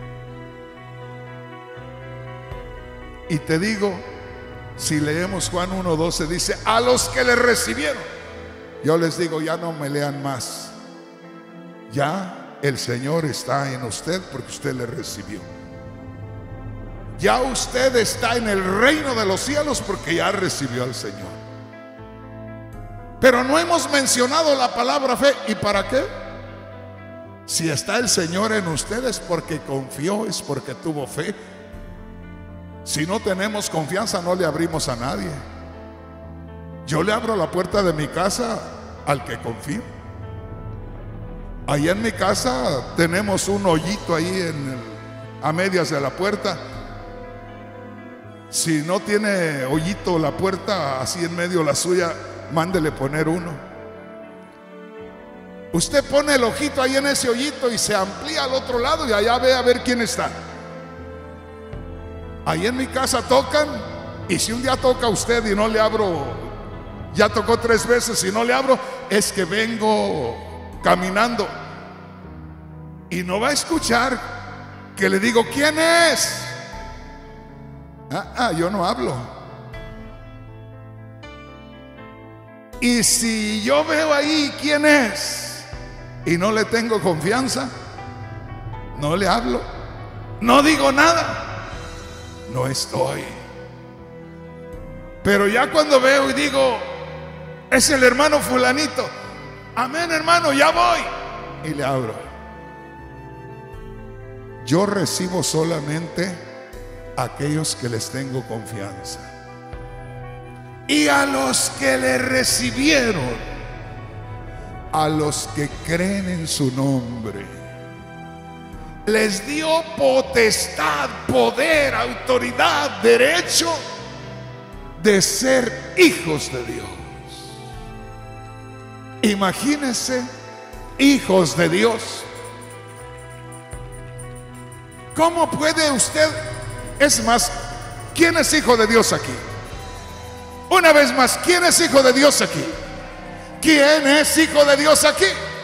Y te digo, si leemos Juan uno doce, dice a los que le recibieron. Yo les digo, ya no me lean más. Ya el Señor está en usted porque usted le recibió. Ya usted está en el reino de los cielos porque ya recibió al Señor. Pero no hemos mencionado la palabra fe. ¿Y para qué? Si está el Señor en ustedes porque confió, es porque tuvo fe. Si no tenemos confianza, no le abrimos a nadie. Yo le abro la puerta de mi casa al que confío. Ahí en mi casa tenemos un hoyito ahí en el, a medias de la puerta. Si no tiene hoyito la puerta así en medio la suya, mándele poner uno. Usted pone el ojito ahí en ese hoyito y se amplía al otro lado y allá ve a ver quién está. Ahí en mi casa tocan, y si un día toca usted y no le abro, ya tocó tres veces y no le abro, es que vengo caminando y no va a escuchar que le digo, ¿quién es? Ah, ah, yo no hablo. Y si yo veo ahí quién es y no le tengo confianza, no le hablo, no digo nada, no estoy. Pero ya cuando veo y digo, es el hermano fulanito, amén hermano, ya voy, y le abro. Yo recibo solamente a aquellos que les tengo confianza. Y a los que le recibieron, a los que creen en su nombre, les dio potestad, poder, autoridad, derecho de ser hijos de Dios. Imagínense, hijos de Dios. ¿Cómo puede usted? Es más, ¿quién es hijo de Dios aquí? Una vez más, ¿quién es hijo de Dios aquí? ¿Quién es hijo de Dios aquí?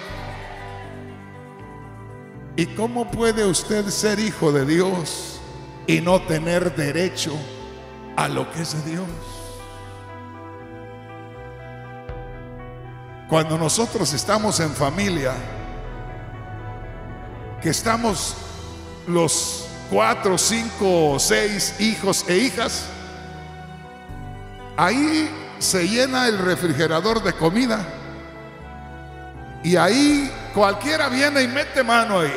¿Y cómo puede usted ser hijo de Dios y no tener derecho a lo que es de Dios? Cuando nosotros estamos en familia, que estamos los cuatro, cinco, seis hijos e hijas, ahí se llena el refrigerador de comida y ahí cualquiera viene y mete mano ahí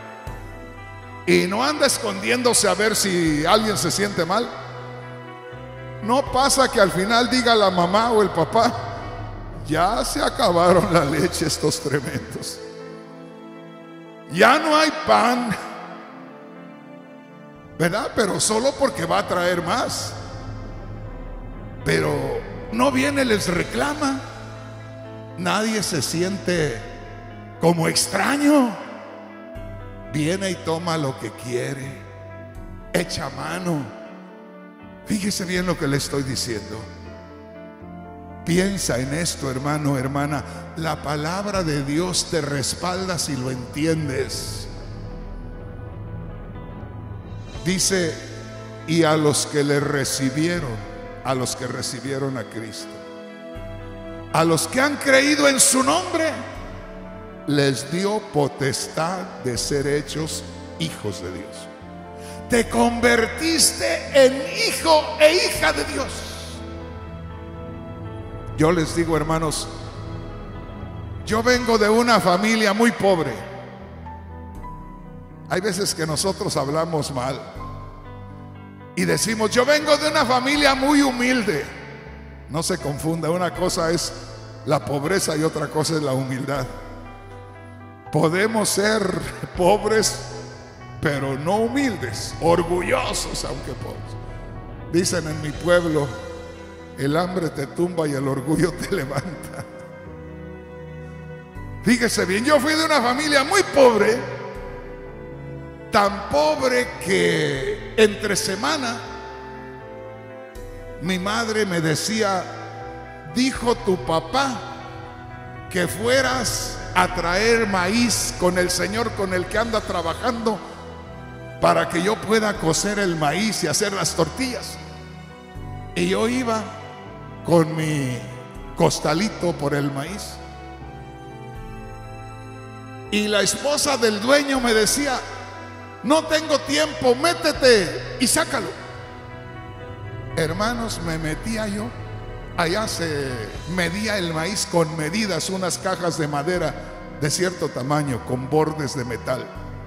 y no anda escondiéndose a ver si alguien se siente mal. No pasa que al final diga la mamá o el papá: ya se acabaron la leche estos tremendos, ya no hay pan, ¿verdad? Pero solo porque va a traer más. Pero no viene, les reclama. Nadie se siente como extraño. Viene y toma lo que quiere, echa mano. Fíjese bien lo que le estoy diciendo. Piensa en esto, hermano, hermana. La palabra de Dios te respalda si lo entiendes. Dice: y a los que le recibieron, a los que recibieron a Cristo, a los que han creído en su nombre, les dio potestad de ser hechos hijos de Dios. Te convertiste en hijo e hija de Dios. Yo les digo, hermanos, yo vengo de una familia muy pobre. Hay veces que nosotros hablamos mal y decimos: yo vengo de una familia muy humilde. No se confunda, una cosa es la pobreza y otra cosa es la humildad. Podemos ser pobres pero no humildes, orgullosos aunque pobres. Dicen en mi pueblo: el hambre te tumba y el orgullo te levanta. Fíjese bien, yo fui de una familia muy pobre, tan pobre que entre semana mi madre me decía: dijo tu papá que fueras a traer maíz con el señor con el que anda trabajando para que yo pueda cocer el maíz y hacer las tortillas. Y yo iba con mi costalito por el maíz y la esposa del dueño me decía: no tengo tiempo, métete y sácalo. Hermanos, me metía yo. Allá se medía el maíz con medidas, unas cajas de madera de cierto tamaño con bordes de metal.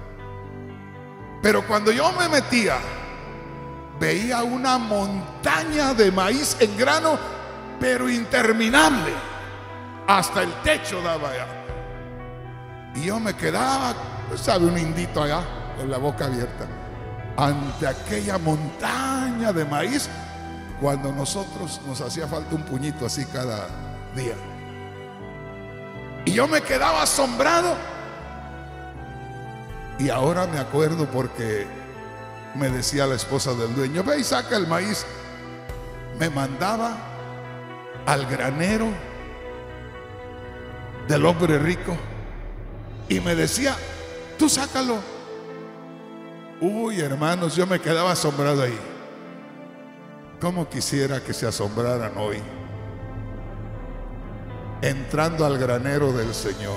Pero cuando yo me metía, veía una montaña de maíz en grano, pero interminable, hasta el techo daba allá. Y yo me quedaba, sabe, un indito allá con la boca abierta ante aquella montaña de maíz, cuando nosotros nos hacía falta un puñito así cada día. Y yo me quedaba asombrado. Y ahora me acuerdo porque me decía la esposa del dueño: ve y saca el maíz. Me mandaba al granero del hombre rico y me decía: tú sácalo. Uy, hermanos, yo me quedaba asombrado ahí. ¿Cómo quisiera que se asombraran hoy entrando al granero del Señor?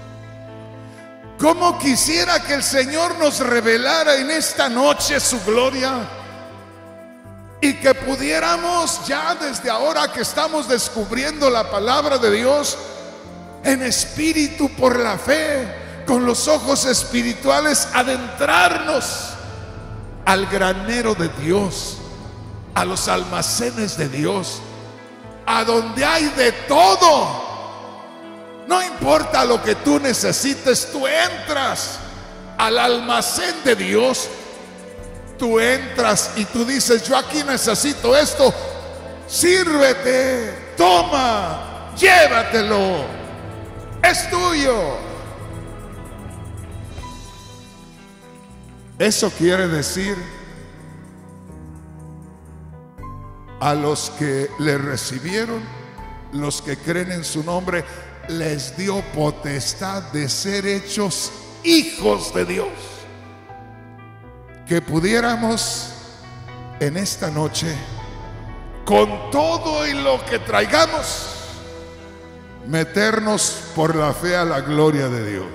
¿Cómo quisiera que el Señor nos revelara en esta noche su gloria y que pudiéramos ya desde ahora que estamos descubriendo la palabra de Dios en espíritu, por la fe, con los ojos espirituales, adentrarnos al granero de Dios, a los almacenes de Dios, a donde hay de todo? No importa lo que tú necesites, tú entras al almacén de Dios, tú entras y tú dices: yo aquí necesito esto, sírvete, toma, llévatelo, es tuyo. Eso quiere decir, a los que le recibieron, los que creen en su nombre, les dio potestad de ser hechos hijos de Dios. Que pudiéramos en esta noche, con todo y lo que traigamos, meternos por la fe a la gloria de Dios.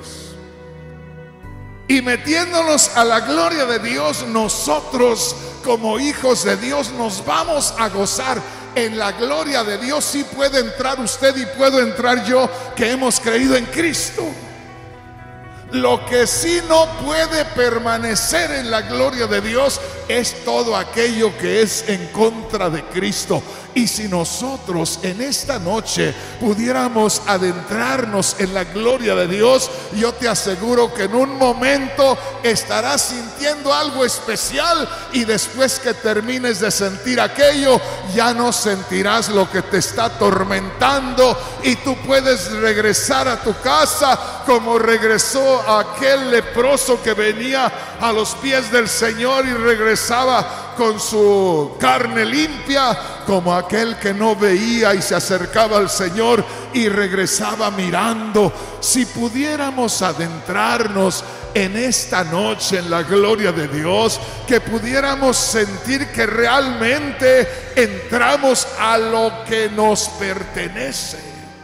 Y metiéndonos a la gloria de Dios, nosotros como hijos de Dios nos vamos a gozar en la gloria de Dios. Sí puede entrar usted y puedo entrar yo, que hemos creído en Cristo. Lo que sí no puede permanecer en la gloria de Dios es todo aquello que es en contra de Cristo. Y si nosotros en esta noche pudiéramos adentrarnos en la gloria de Dios, yo te aseguro que en un momento estarás sintiendo algo especial, y después que termines de sentir aquello, ya no sentirás lo que te está atormentando, y tú puedes regresar a tu casa como regresó aquel leproso que venía a los pies del Señor y regresaba con su carne limpia, como aquel que no veía y se acercaba al Señor y regresaba mirando. Si pudiéramos adentrarnos en esta noche en la gloria de Dios, que pudiéramos sentir que realmente entramos a lo que nos pertenece.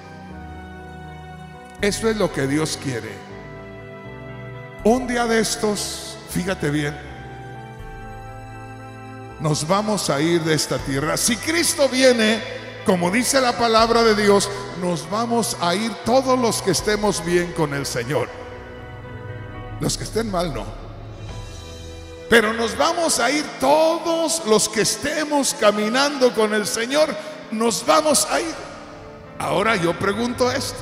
Eso es lo que Dios quiere. Un día de estos, fíjate bien, nos vamos a ir de esta tierra. Si Cristo viene, como dice la palabra de Dios, nos vamos a ir todos los que estemos bien con el Señor. Los que estén mal no, pero nos vamos a ir todos los que estemos caminando con el Señor. Nos vamos a ir. Ahora yo pregunto esto: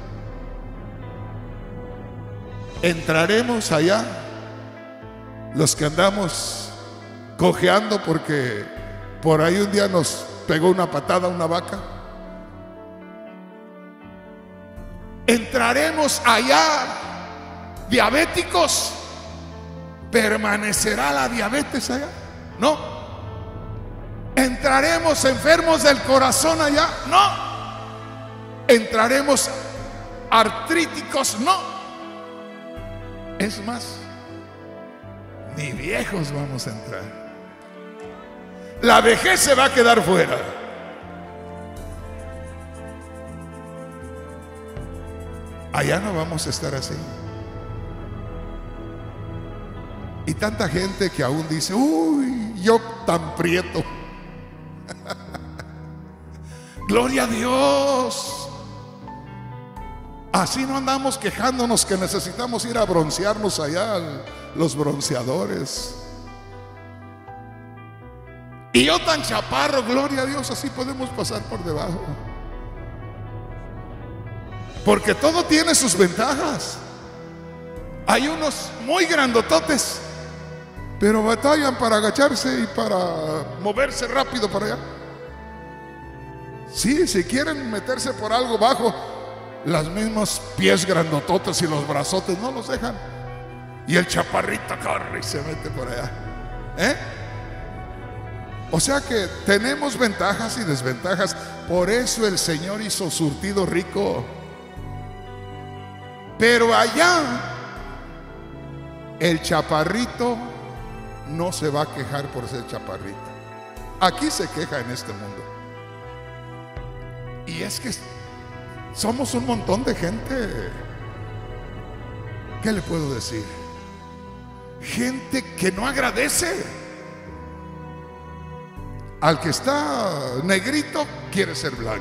¿entraremos allá los que andamos cojeando porque por ahí un día nos pegó una patada una vaca? ¿Entraremos allá diabéticos? ¿Permanecerá la diabetes allá? No. ¿Entraremos enfermos del corazón allá? No. ¿Entraremos artríticos? No. Es más, ni viejos vamos a entrar. La vejez se va a quedar fuera. Allá no vamos a estar así. Y tanta gente que aún dice: uy, yo tan prieto. Gloria a Dios. Así no andamos quejándonos que necesitamos ir a broncearnos allá, los bronceadores. Y yo tan chaparro, gloria a Dios, así podemos pasar por debajo. Porque todo tiene sus ventajas. Hay unos muy grandototes, pero batallan para agacharse y para moverse rápido para allá. Sí, si quieren meterse por algo bajo, las mismas pies grandototes y los brazotes no los dejan. Y el chaparrito corre y se mete por allá. ¿Eh? O sea que tenemos ventajas y desventajas. Por eso el Señor hizo surtido rico. Pero allá el chaparrito no se va a quejar por ser chaparrito. Aquí se queja en este mundo. Y es que somos un montón de gente. ¿Qué le puedo decir? Gente que no agradece. Al que está negrito quiere ser blanco.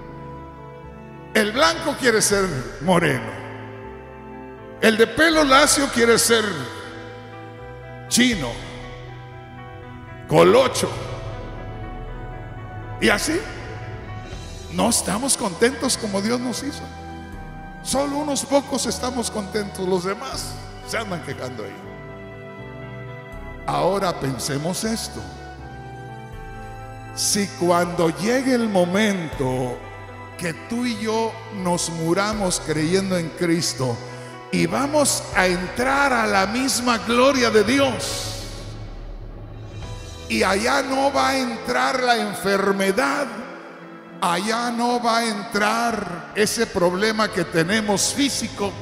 El blanco quiere ser moreno. El de pelo lacio quiere ser chino, colocho. Y así no estamos contentos como Dios nos hizo. Solo unos pocos estamos contentos, los demás se andan quejando ahí. Ahora pensemos esto. Si cuando llegue el momento que tú y yo nos muramos creyendo en Cristo y vamos a entrar a la misma gloria de Dios, y allá no va a entrar la enfermedad, allá no va a entrar ese problema que tenemos físico,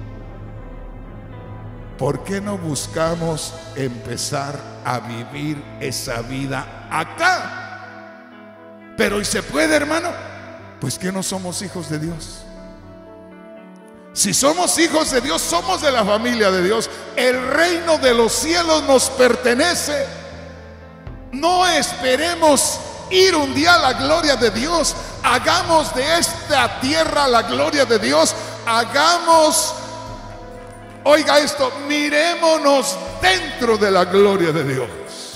¿por qué no buscamos empezar a vivir esa vida acá? Pero ¿y se puede, hermano? Pues que no somos hijos de Dios. Si somos hijos de Dios, somos de la familia de Dios. El reino de los cielos nos pertenece. No esperemos ir un día a la gloria de Dios. Hagamos de esta tierra la gloria de Dios. Hagamos, oiga esto, mirémonos dentro de la gloria de Dios.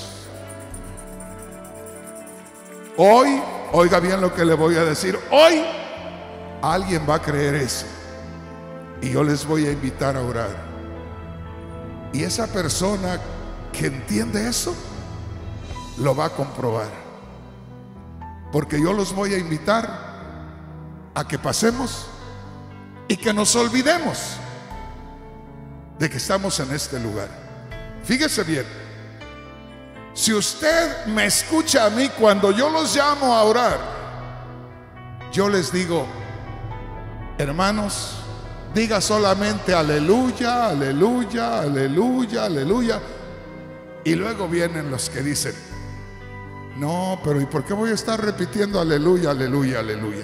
Hoy, oiga bien lo que le voy a decir. Hoy alguien va a creer eso. Y yo les voy a invitar a orar. Y esa persona que entiende eso lo va a comprobar. Porque yo los voy a invitar a que pasemos y que nos olvidemos de que estamos en este lugar. Fíjese bien, si usted me escucha a mí cuando yo los llamo a orar, yo les digo, hermanos, diga solamente aleluya, aleluya, aleluya, aleluya. Y luego vienen los que dicen, no, pero ¿y por qué voy a estar repitiendo aleluya, aleluya, aleluya?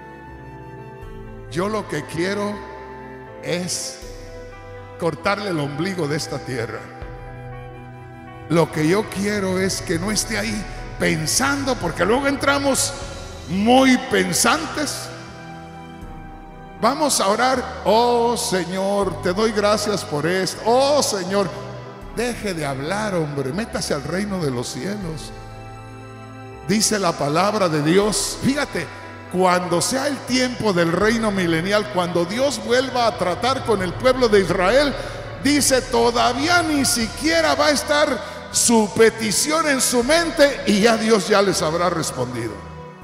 Yo lo que quiero es cortarle el ombligo de esta tierra. Lo que yo quiero es que no esté ahí pensando, porque luego entramos muy pensantes. Vamos a orar. Oh Señor, te doy gracias por esto. Oh Señor, deje de hablar, hombre, métase al reino de los cielos. Dice la palabra de Dios, fíjate, cuando sea el tiempo del reino milenial, cuando Dios vuelva a tratar con el pueblo de Israel, dice, todavía ni siquiera va a estar su petición en su mente y ya Dios ya les habrá respondido.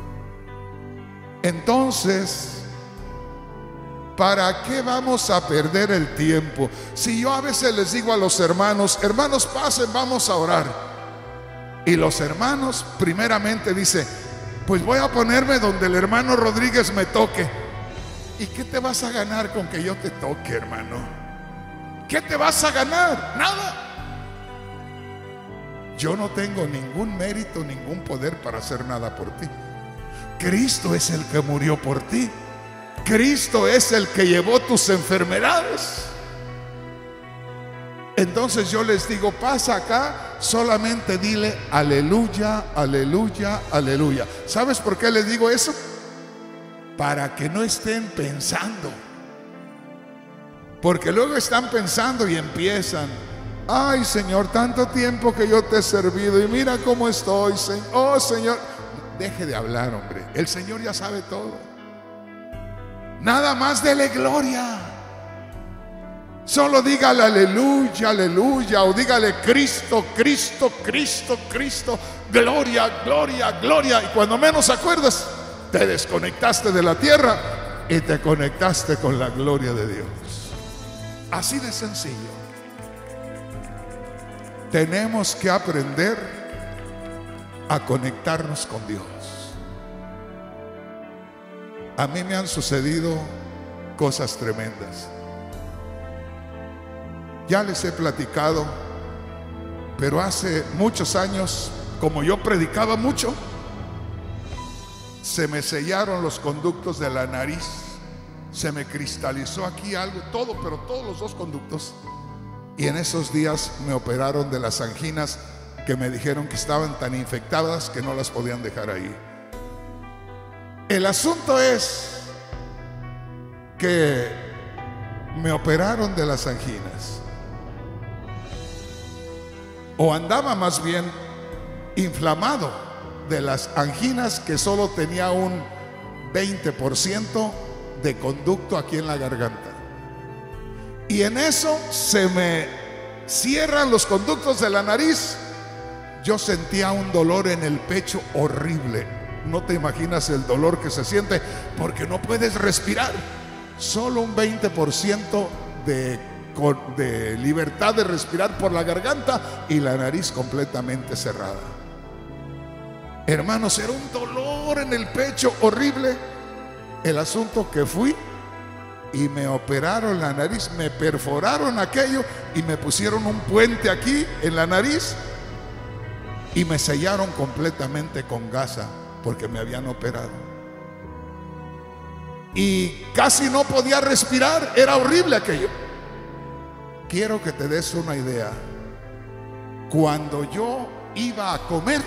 Entonces, ¿para qué vamos a perder el tiempo? Si yo a veces les digo a los hermanos, hermanos, pasen, vamos a orar. Y los hermanos primeramente dicen, pues voy a ponerme donde el hermano Rodríguez me toque. ¿Y qué te vas a ganar con que yo te toque, hermano? ¿Qué te vas a ganar? Nada. Yo no tengo ningún mérito, ningún poder para hacer nada por ti. Cristo es el que murió por ti. Cristo es el que llevó tus enfermedades. Entonces yo les digo, pasa acá, solamente dile aleluya, aleluya, aleluya. ¿Sabes por qué les digo eso? Para que no estén pensando. Porque luego están pensando y empiezan, ay Señor, tanto tiempo que yo te he servido y mira cómo estoy, Señor. Oh Señor, deje de hablar, hombre. El Señor ya sabe todo. Nada más dele gloria. Solo dígale aleluya, aleluya, o dígale Cristo, Cristo, Cristo, Cristo, gloria, gloria, gloria. Y cuando menos acuerdas, te desconectaste de la tierra y te conectaste con la gloria de Dios. Así de sencillo. Tenemos que aprender a conectarnos con Dios. A mí me han sucedido cosas tremendas. Ya les he platicado, pero hace muchos años, como yo predicaba mucho, se me sellaron los conductos de la nariz, se me cristalizó aquí algo, todo, pero todos los dos conductos. Y en esos días me operaron de las anginas, que me dijeron que estaban tan infectadas que no las podían dejar ahí. El asunto es que me operaron de las anginas, o andaba más bien inflamado de las anginas, que solo tenía un veinte por ciento de conducto aquí en la garganta. Y en eso se me cierran los conductos de la nariz. Yo sentía un dolor en el pecho horrible. No te imaginas el dolor que se siente porque no puedes respirar. Solo un veinte por ciento de, de libertad de respirar por la garganta y la nariz completamente cerrada. Hermanos, era un dolor en el pecho horrible. El asunto que fui y me operaron la nariz, me perforaron aquello y me pusieron un puente aquí en la nariz y me sellaron completamente con gasa porque me habían operado. Y casi no podía respirar, era horrible aquello. Quiero que te des una idea. Cuando yo iba a comer,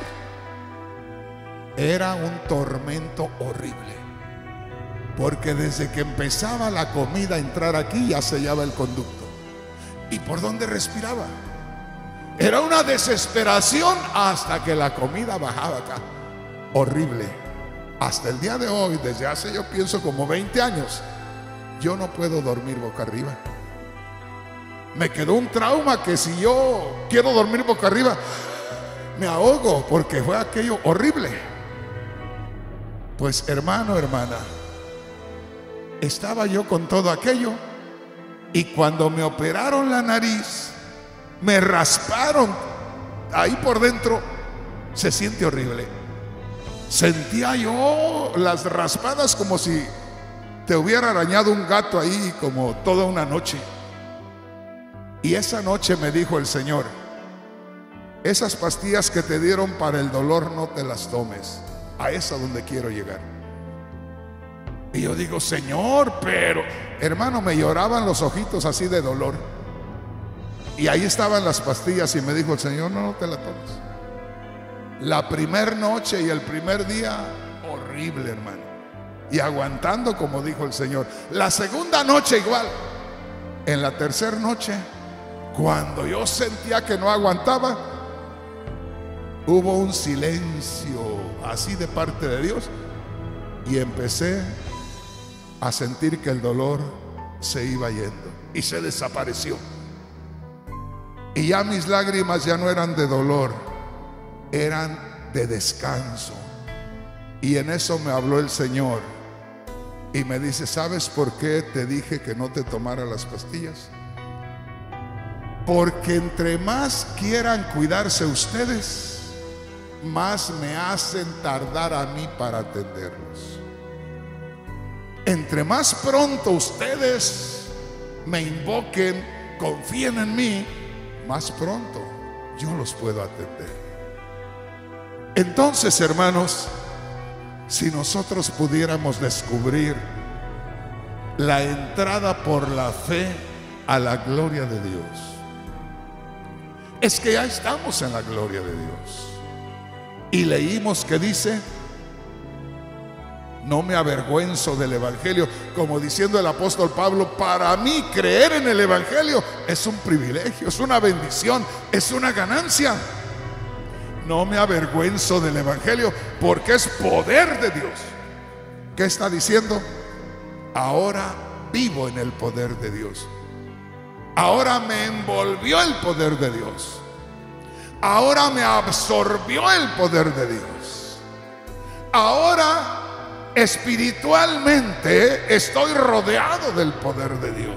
era un tormento horrible, porque desde que empezaba la comida a entrar aquí ya sellaba el conducto. ¿Y por dónde respiraba? Era una desesperación hasta que la comida bajaba acá. Horrible. Hasta el día de hoy, desde hace yo pienso como veinte años, yo no puedo dormir boca arriba. Me quedó un trauma que si yo quiero dormir boca arriba me ahogo, porque fue aquello horrible. Pues hermano, hermana, estaba yo con todo aquello y cuando me operaron la nariz, me rasparon ahí por dentro, se siente horrible. Sentía yo las raspadas como si te hubiera arañado un gato ahí, como toda una noche. Y esa noche me dijo el Señor: esas pastillas que te dieron para el dolor no te las tomes. A esa donde quiero llegar. Y yo digo: Señor, pero hermano, me lloraban los ojitos así de dolor. Y ahí estaban las pastillas y me dijo el Señor: no, no te la tomes. La primer noche y el primer día, horrible, hermano, y aguantando como dijo el Señor. La segunda noche igual. En la tercera noche, cuando yo sentía que no aguantaba, hubo un silencio así de parte de Dios y empecé a sentir que el dolor se iba yendo y se desapareció. Y ya mis lágrimas ya no eran de dolor, eran de descanso. Y en eso me habló el Señor y me dice: ¿sabes por qué te dije que no te tomara las pastillas? Porque entre más quieran cuidarse ustedes, más me hacen tardar a mí para atenderlos. Entre más pronto ustedes me invoquen, confíen en mí, más pronto yo los puedo atender. Entonces, hermanos, si nosotros pudiéramos descubrir la entrada por la fe a la gloria de Dios, es que ya estamos en la gloria de Dios. Y leímos que dice: no me avergüenzo del Evangelio, como diciendo el apóstol Pablo: para mí creer en el Evangelio es un privilegio, es una bendición, es una ganancia. No me avergüenzo del Evangelio porque es poder de Dios. ¿Qué está diciendo? Ahora vivo en el poder de Dios. Ahora me envolvió el poder de Dios. Ahora me absorbió el poder de Dios. Ahora espiritualmente estoy rodeado del poder de Dios.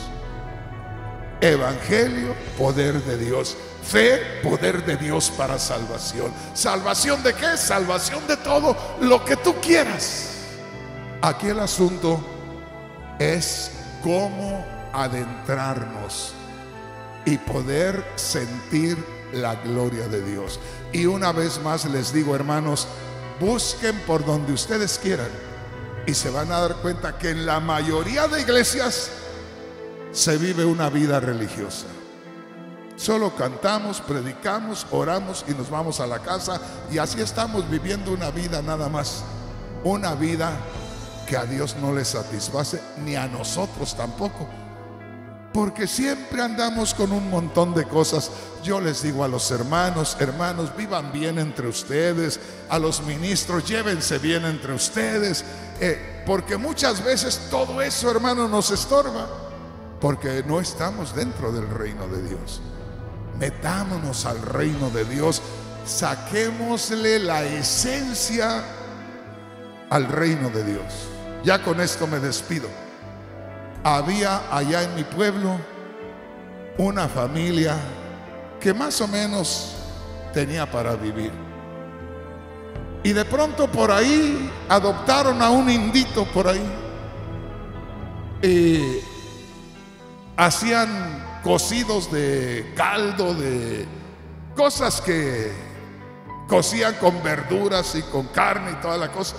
Evangelio, poder de Dios. Fe, poder de Dios para salvación. ¿Salvación de qué? Salvación de todo lo que tú quieras. Aquí el asunto es cómo adentrarnos y poder sentir la gloria de Dios. Y una vez más les digo, hermanos, busquen por donde ustedes quieran y se van a dar cuenta que en la mayoría de iglesias se vive una vida religiosa. Solo cantamos, predicamos, oramos y nos vamos a la casa, y así estamos viviendo una vida nada más. Una vida que a Dios no le satisface, ni a nosotros tampoco, porque siempre andamos con un montón de cosas. Yo les digo a los hermanos: hermanos, vivan bien entre ustedes. A los ministros, llévense bien entre ustedes, eh, porque muchas veces todo eso, hermano, nos estorba. porque no estamos dentro del reino de Dios. Metámonos al reino de Dios, saquémosle la esencia al reino de Dios. Ya con esto me despido. Había allá en mi pueblo una familia que más o menos tenía para vivir, y de pronto por ahí adoptaron a un indito por ahí, y hacían cocidos de caldo, de cosas que cocían con verduras y con carne y toda la cosa,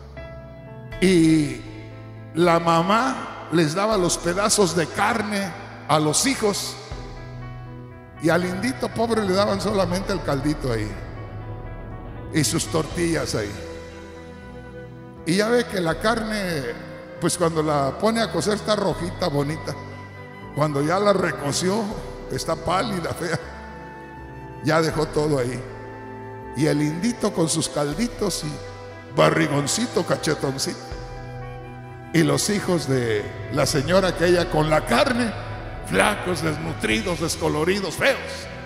y la mamá les daba los pedazos de carne a los hijos, y al indito pobre le daban solamente el caldito ahí y sus tortillas ahí. Y ya ve que la carne, pues cuando la pone a cocer está rojita, bonita. Cuando ya la recoció, está pálida, fea. Ya dejó todo ahí. Y el indito con sus calditos y barrigoncito, cachetoncito. Y los hijos de la señora aquella con la carne, flacos, desnutridos, descoloridos, feos.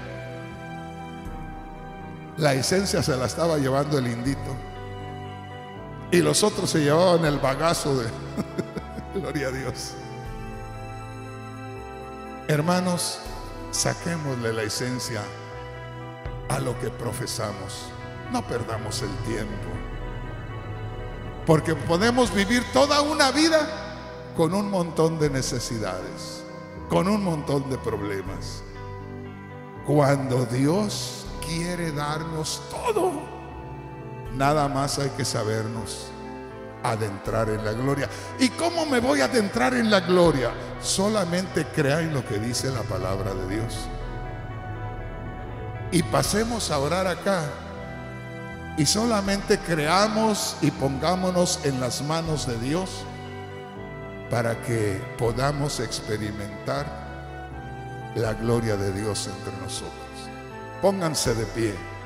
La esencia se la estaba llevando el indito, y los otros se llevaban el bagazo de gloria a Dios. Hermanos, saquémosle la esencia a lo que profesamos. No perdamos el tiempo, porque podemos vivir toda una vida con un montón de necesidades, con un montón de problemas, cuando Dios quiere darnos todo. Nada más hay que sabernos adentrar en la gloria. ¿Y cómo me voy a adentrar en la gloria? Solamente crea en lo que dice la palabra de Dios. Y pasemos a orar acá, y solamente creamos y pongámonos en las manos de Dios para que podamos experimentar la gloria de Dios entre nosotros. Pónganse de pie.